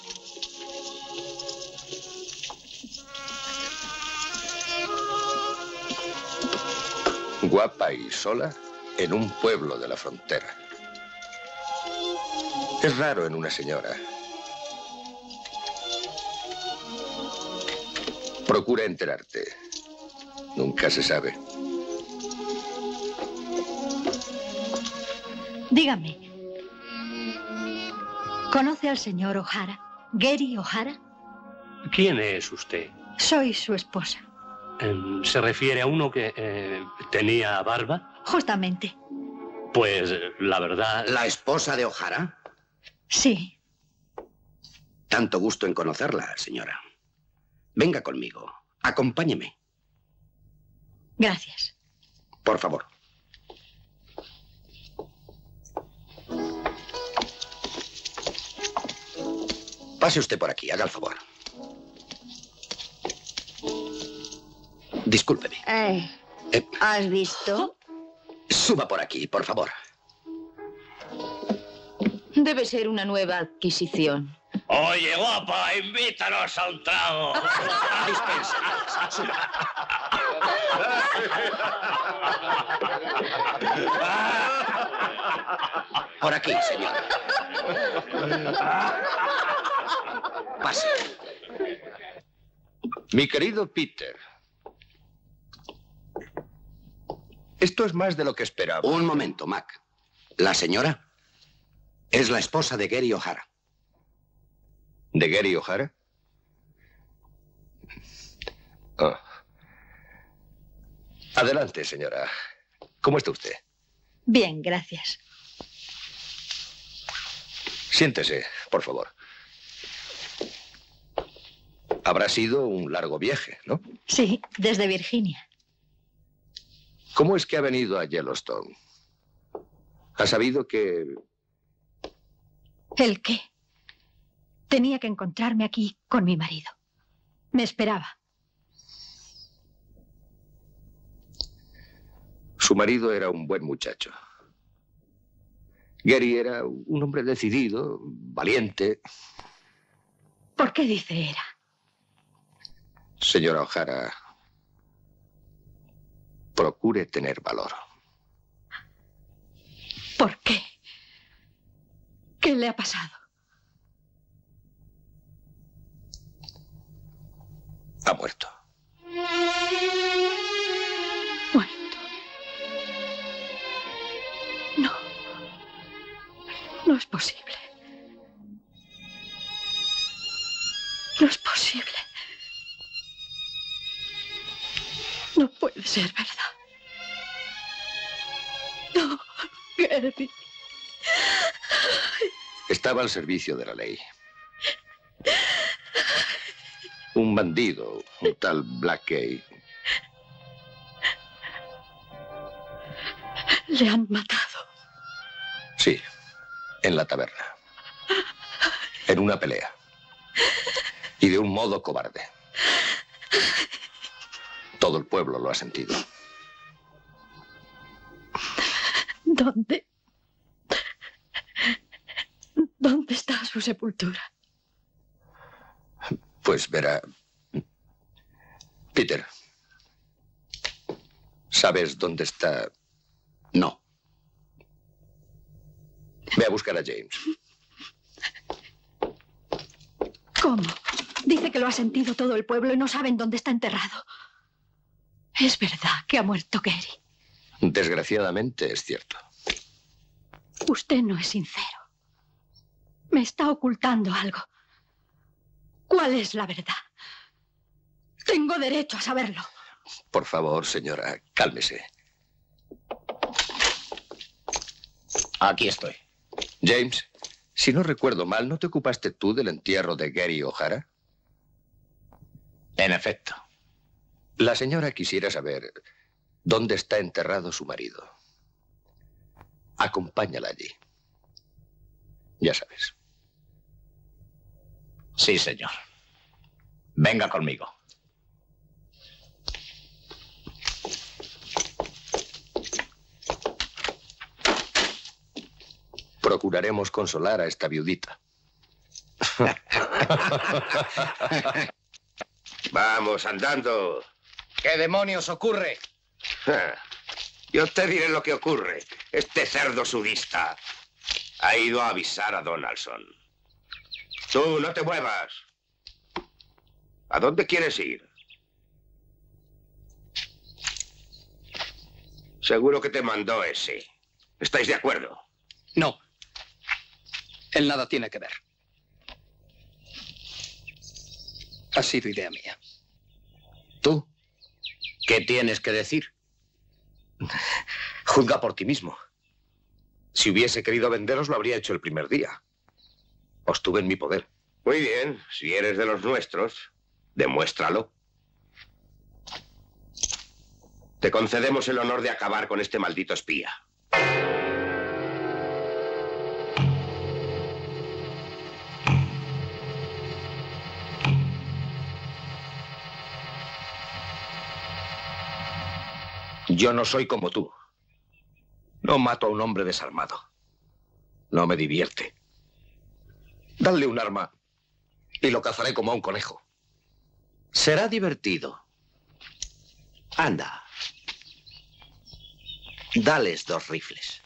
Guapa y sola en un pueblo de la frontera. Es raro en una señora. Procura enterarte. Nunca se sabe. Dígame. ¿Conoce al señor O'Hara? ¿Gary O'Hara? ¿Quién es usted? Soy su esposa. ¿Se refiere a uno que eh, tenía barba? Justamente. Pues, la verdad... ¿La esposa de O'Hara? Sí. Tanto gusto en conocerla, señora. Venga conmigo. Acompáñeme. Gracias. Por favor. Pase usted por aquí, haga el favor. Discúlpeme. Eh, Eh, ¿Has visto? suba por aquí, por favor. Debe ser una nueva adquisición. Oye, guapa, invítanos a un trago. Dispense. Por aquí, señora. Pase. Mi querido Peter. Esto es más de lo que esperaba. Un momento, Mac. La señora es la esposa de Gary O'Hara. ¿De Gary O'Hara? Oh. Adelante, señora. ¿Cómo está usted? Bien, gracias. Siéntese, por favor. Habrá sido un largo viaje, ¿no? Sí, desde Virginia. ¿Cómo es que ha venido a Yellowstone? ¿Ha sabido que... ¿El qué? Tenía que encontrarme aquí con mi marido. Me esperaba. Su marido era un buen muchacho. Gary era un hombre decidido, valiente. ¿Por qué dice era? Señora O'Hara, procure tener valor. ¿Por qué? ¿Qué le ha pasado? Ha muerto. Muerto. No. No es posible. No es posible. No puede ser verdad. No, Gary. Estaba al servicio de la ley. Un bandido, un tal Blackgate. Le han matado. Sí, en la taberna. En una pelea. Y de un modo cobarde. Todo el pueblo lo ha sentido. ¿Dónde? ¿Dónde está su sepultura? Pues verá... Peter, ¿sabes dónde está? No. Ve a buscar a James. ¿Cómo? Dice que lo ha sentido todo el pueblo y no saben dónde está enterrado. Es verdad que ha muerto Gary. Desgraciadamente es cierto. Usted no es sincero. Me está ocultando algo. ¿Cuál es la verdad? Tengo derecho a saberlo. Por favor, señora, cálmese. Aquí estoy. James, si no recuerdo mal, ¿no te ocupaste tú del entierro de Gary O'Hara? En efecto. La señora quisiera saber dónde está enterrado su marido. Acompáñala allí. Ya sabes. Sí, señor. Venga conmigo. Procuraremos consolar a esta viudita. Vamos, andando. ¿Qué demonios ocurre? Yo te diré lo que ocurre. Este cerdo sudista ha ido a avisar a Donaldson. Tú, no te muevas. ¿A dónde quieres ir? Seguro que te mandó ese. ¿Estáis de acuerdo? No. Él nada tiene que ver. Ha sido idea mía. ¿Tú? ¿Qué tienes que decir? Juzga por ti mismo. Si hubiese querido venderos, lo habría hecho el primer día. Os tuve en mi poder. Muy bien. Si eres de los nuestros, demuéstralo. Te concedemos el honor de acabar con este maldito espía. Yo no soy como tú. No mato a un hombre desarmado. No me divierte. Dadle un arma y lo cazaré como a un conejo. Será divertido. Anda. Dales dos rifles.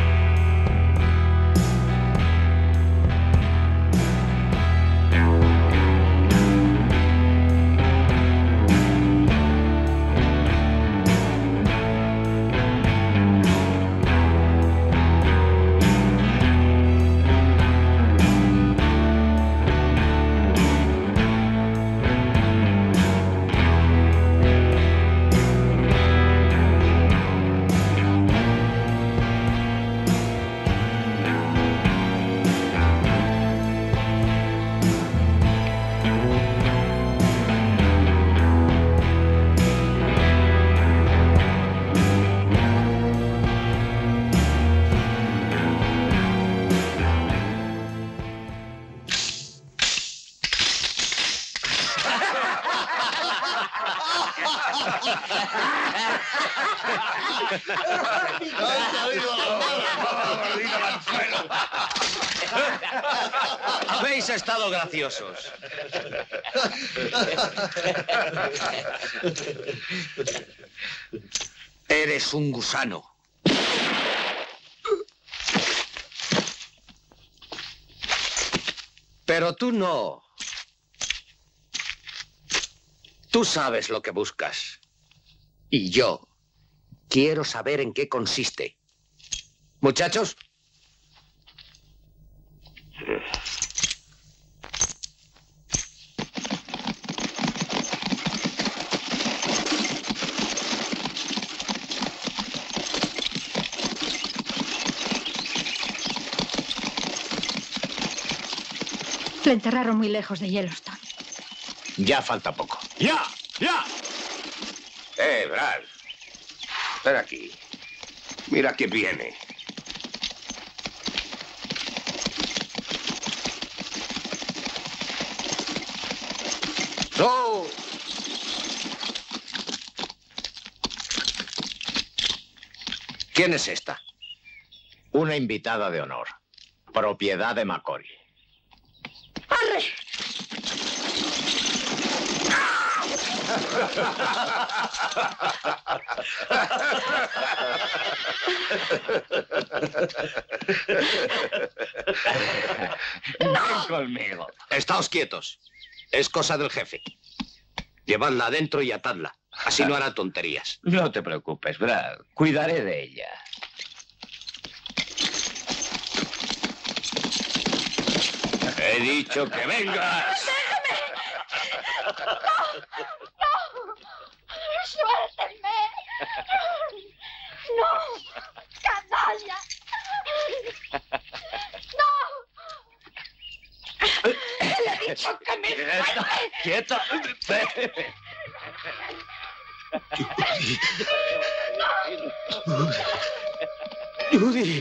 Habéis estado graciosos. Eres un gusano. Pero tú no. Tú sabes lo que buscas. Y yo quiero saber en qué consiste. Muchachos. Lo enterraron muy lejos de Yellowstone. Ya falta poco. ¡Ya! ¡Ya! Eh, Brad. Ven aquí. Mira que viene. ¡No! ¿Quién es esta? Una invitada de honor. Propiedad de Macquarie. ¡Arre! Ven conmigo. Estáos quietos. Es cosa del jefe. Llevadla adentro y atadla. Así no hará tonterías. No te preocupes, Brad. Cuidaré de ella. He dicho que vengas. ¡Déjame! ¡No! ¡No! ¡Suéltenme! ¡No! ¡Canalla! ¡No! ¡Le he dicho que me suelte! ¡Quieta! Judy.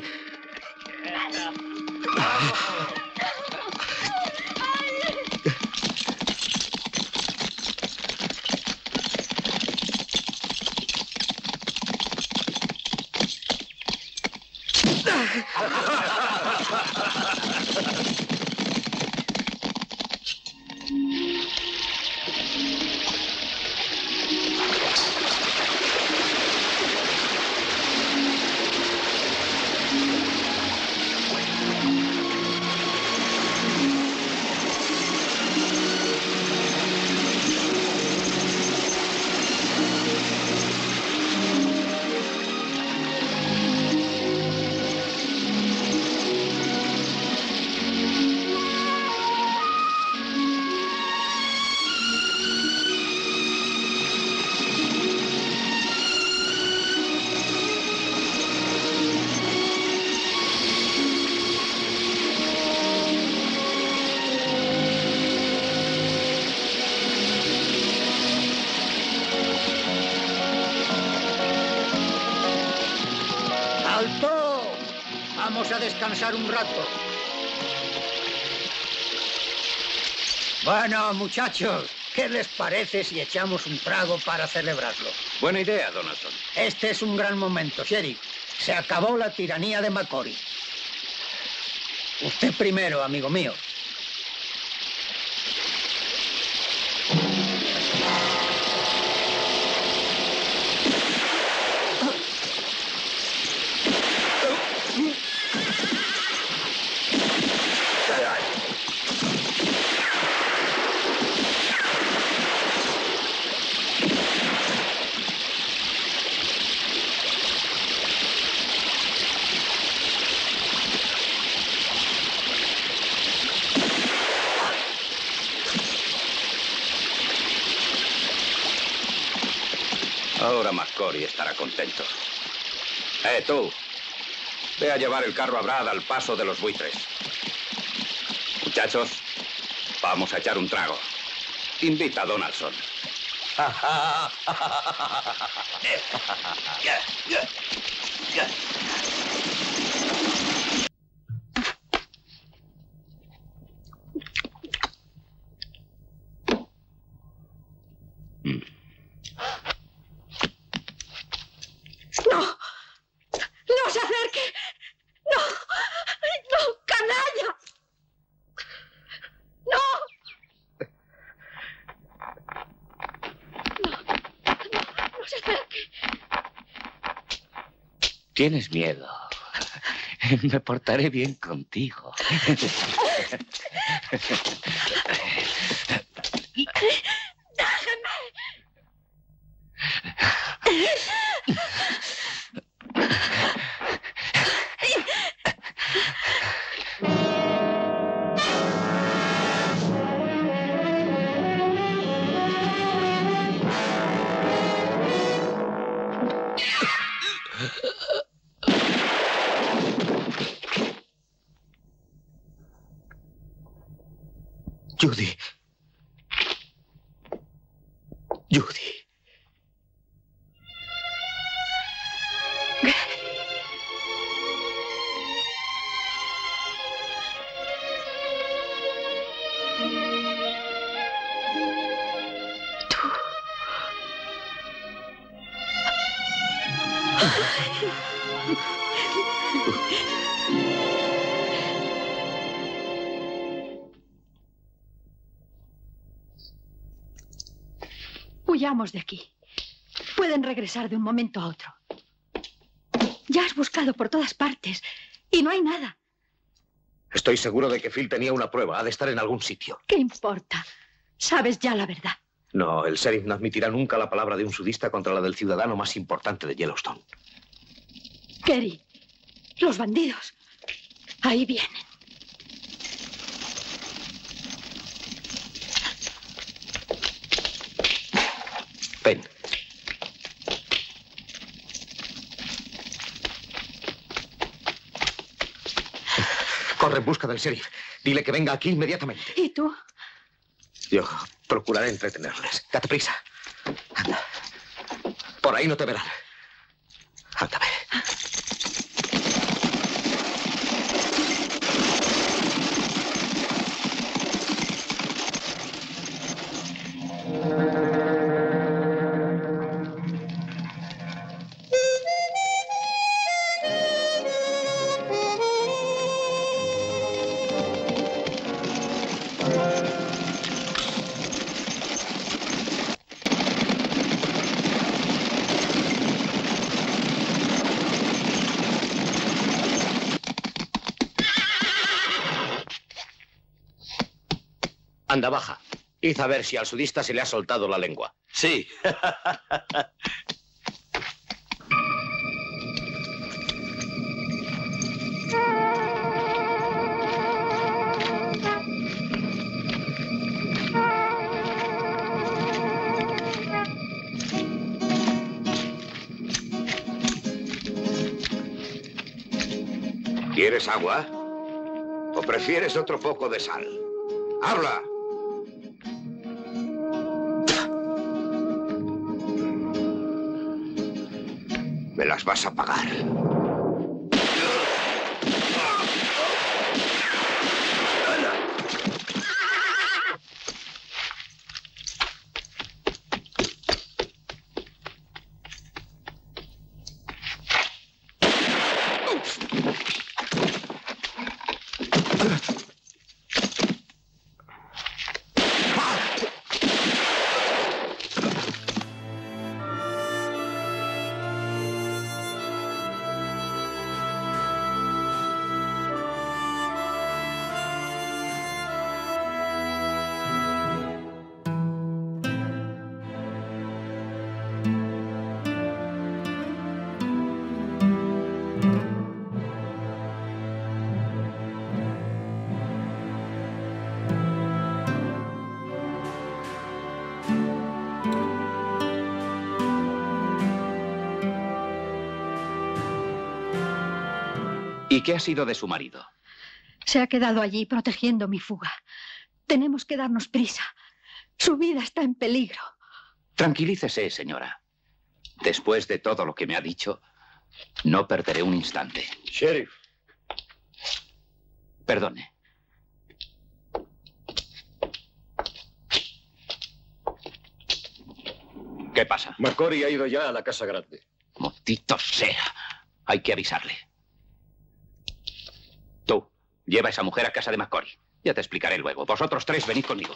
¡Alto! Vamos a descansar un rato. Bueno, muchachos, ¿qué les parece si echamos un trago para celebrarlo? Buena idea, Donaldson. Este es un gran momento, Sheriff. Se acabó la tiranía de Macquarie. Usted primero, amigo mío. Ahora Macquarie estará contento. Eh, tú. Ve a llevar el carro a Brad al paso de los buitres. Muchachos, vamos a echar un trago. Invita a Donaldson. ¡No! ¡No se acerque! ¡No! ¡No, canalla! ¡No! No, no, no se acerque. Tienes miedo. Me portaré bien contigo. Judy. Judy. Ay. Huyamos de aquí. Pueden regresar de un momento a otro. Ya has buscado por todas partes y no hay nada. Estoy seguro de que Phil tenía una prueba. Ha de estar en algún sitio. ¿Qué importa? Sabes ya la verdad. No, el sheriff no admitirá nunca la palabra de un sudista contra la del ciudadano más importante de Yellowstone. Kerry, los bandidos. Ahí vienen. Ven. Corre en busca del sheriff. Dile que venga aquí inmediatamente. ¿Y tú? Yo procuraré entretenerles. Date prisa. Anda. Por ahí no te verán. Anda, ve. Anda, baja. Id a ver si al sudista se le ha soltado la lengua. Sí. ¿Quieres agua? ¿O prefieres otro poco de sal? ¡Habla! Me las vas a pagar. ¿Y qué ha sido de su marido? Se ha quedado allí protegiendo mi fuga. Tenemos que darnos prisa. Su vida está en peligro. Tranquilícese, señora. Después de todo lo que me ha dicho, no perderé un instante. Sheriff. Perdone. ¿Qué pasa? McCory ha ido ya a la Casa Grande. Maldito sea. Hay que avisarle. Tú, lleva a esa mujer a casa de McCory. Ya te explicaré luego. Vosotros tres venid conmigo.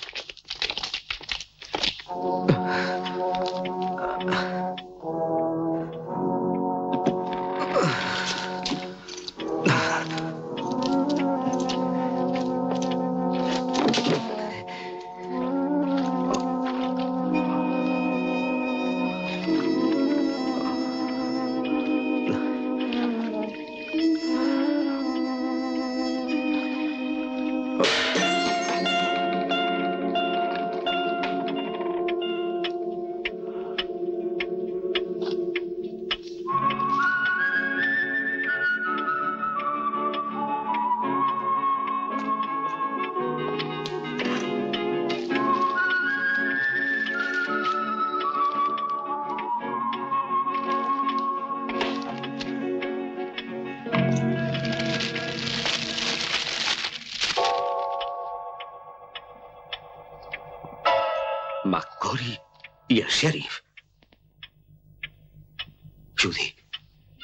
McCory y el sheriff. Judy.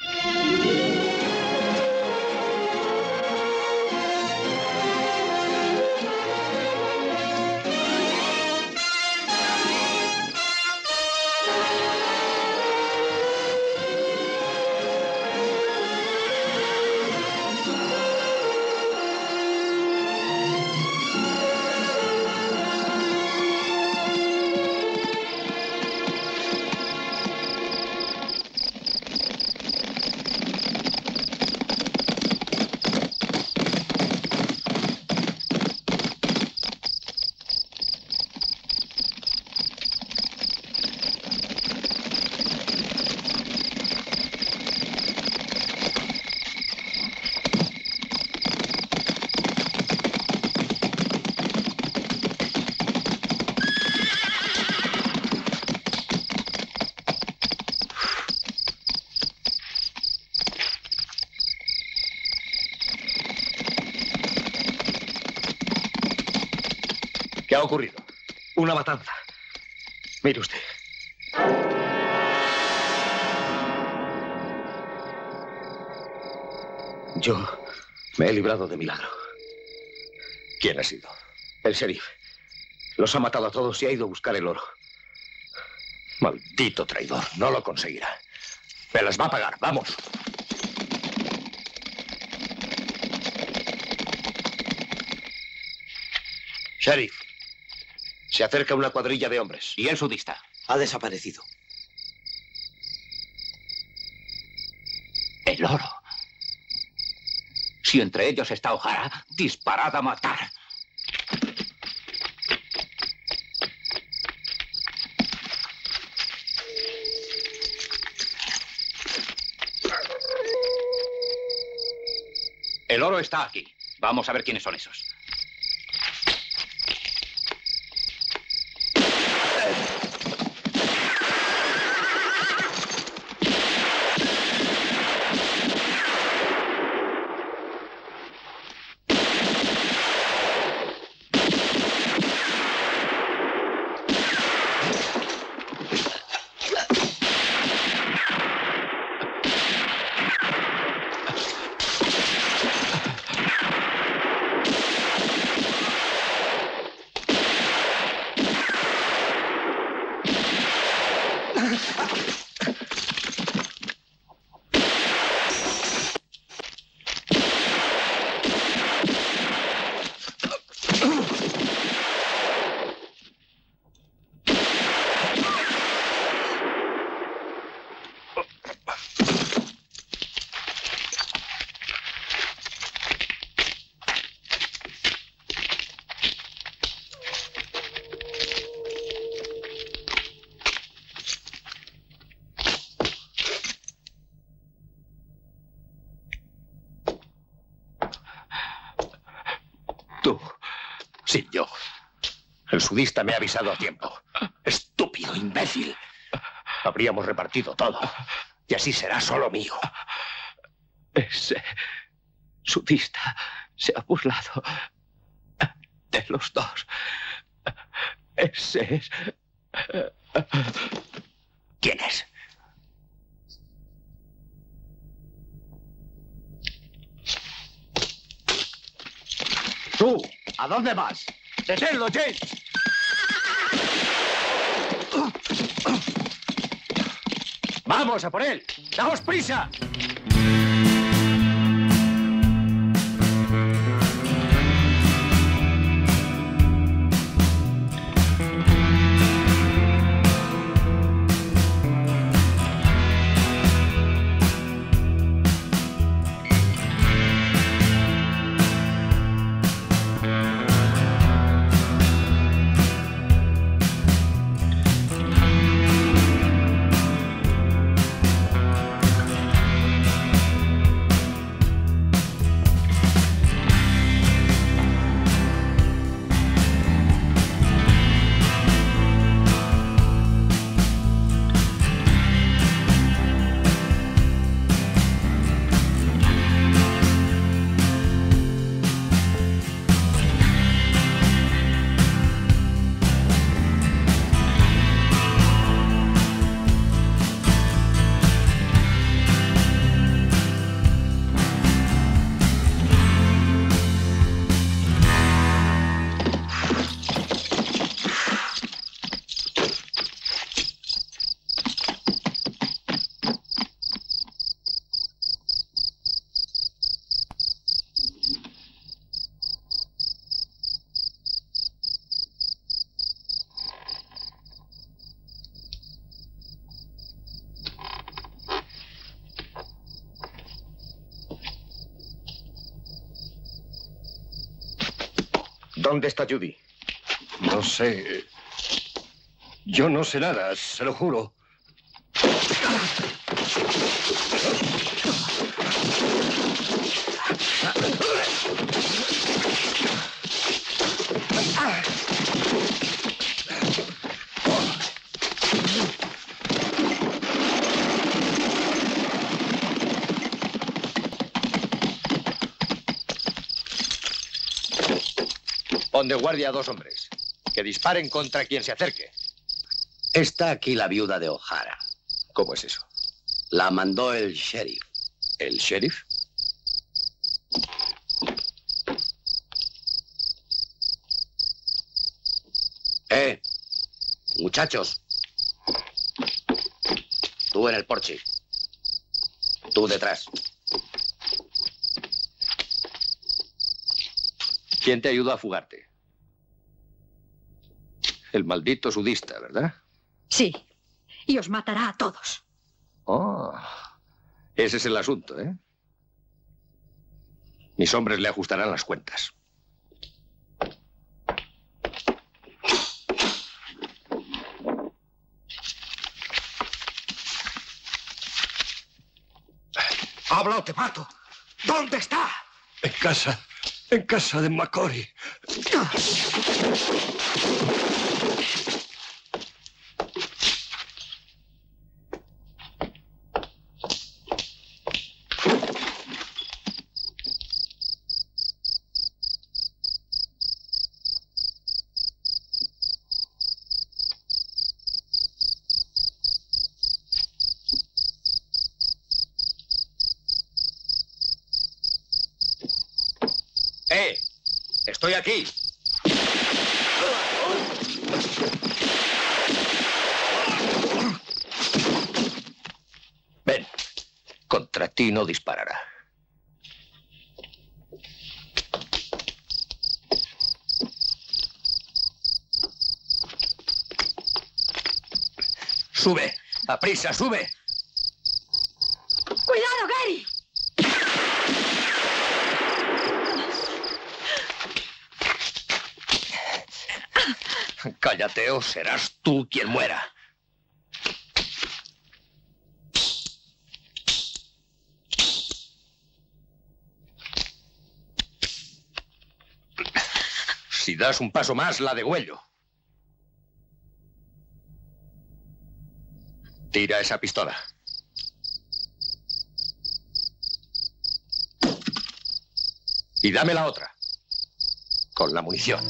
¿Qué ha ocurrido? Una matanza. Mire usted. Yo me he librado de milagro. ¿Quién ha sido? El sheriff. Los ha matado a todos y ha ido a buscar el oro. Maldito traidor. No lo conseguirá. Me las va a pagar. Vamos. Sheriff, se acerca una cuadrilla de hombres. ¿Y el sudista? Ha desaparecido. El oro. Si entre ellos está O'Hara, disparad a matar. El oro está aquí. Vamos a ver quiénes son esos. Tú, sin yo. El sudista me ha avisado a tiempo. Estúpido, imbécil. Habríamos repartido todo. Y así será solo mío. Ese sudista se ha burlado de los dos. Ese es... ¿Quién es? ¡Tú! ¿A dónde vas? ¡Deténlo, James! ¡Vamos a por él! ¡Daos prisa! ¿Dónde está Judy? No sé. Yo no sé nada, se lo juro. Pon de guardia a dos hombres. Que disparen contra quien se acerque. Está aquí la viuda de O'Hara. ¿Cómo es eso? La mandó el sheriff. ¿El sheriff? Eh, muchachos. Tú en el porche. Tú detrás. ¿Quién te ayudó a fugarte? El maldito sudista, ¿verdad? Sí, y os matará a todos. Oh, ese es el asunto, ¿eh? Mis hombres le ajustarán las cuentas. ¡Habla o te mato! ¿Dónde está? En casa. En casa de McCory. ¡Eh! ¡Estoy aquí! Ven. Contra ti no disparará. ¡Sube! ¡Aprisa, sube! ¡Cuidado, Gary! Cállate o serás tú quien muera. Si das un paso más, la degüello. Tira esa pistola. Y dame la otra. Con la munición.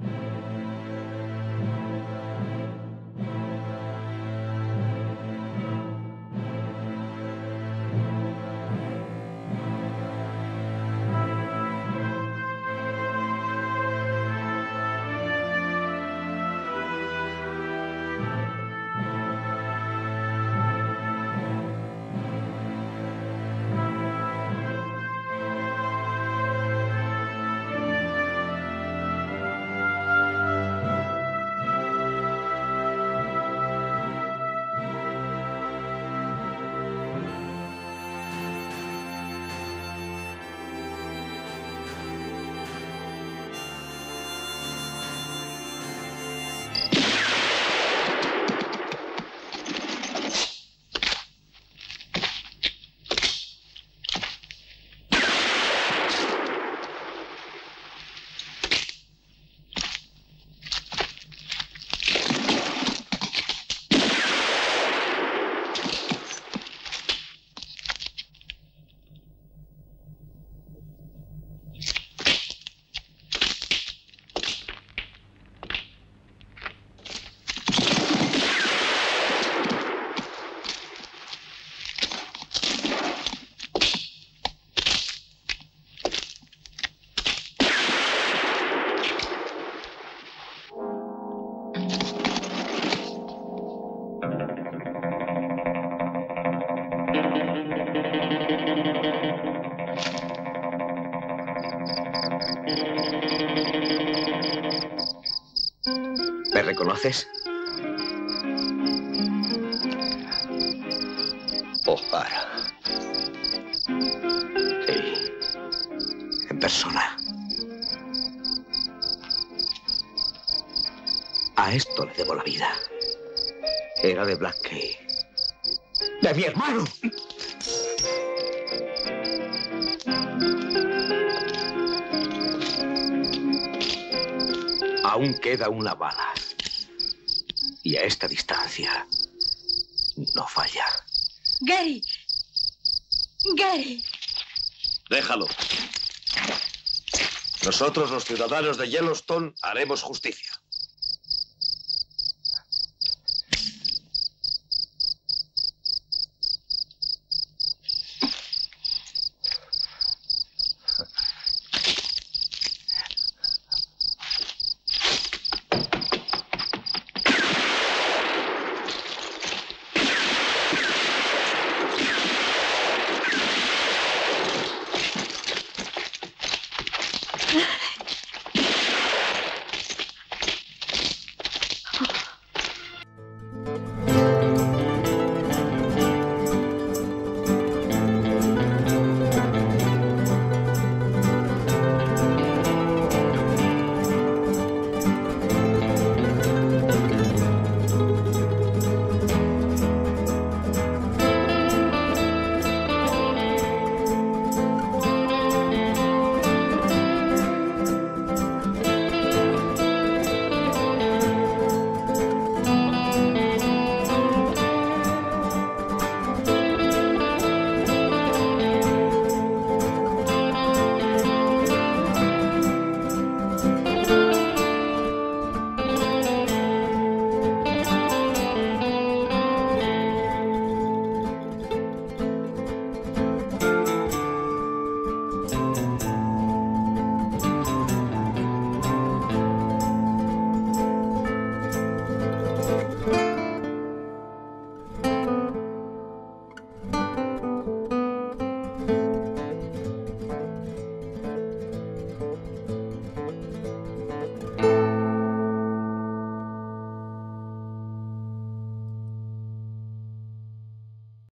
¿Me reconoces? O'Hara. Sí. En persona. A esto le debo la vida. Era de Black Key. ¡De mi hermano! Aún queda una bala. Y a esta distancia no falla. Gary. Gary. Déjalo. Nosotros, los ciudadanos de Yellowstone, haremos justicia.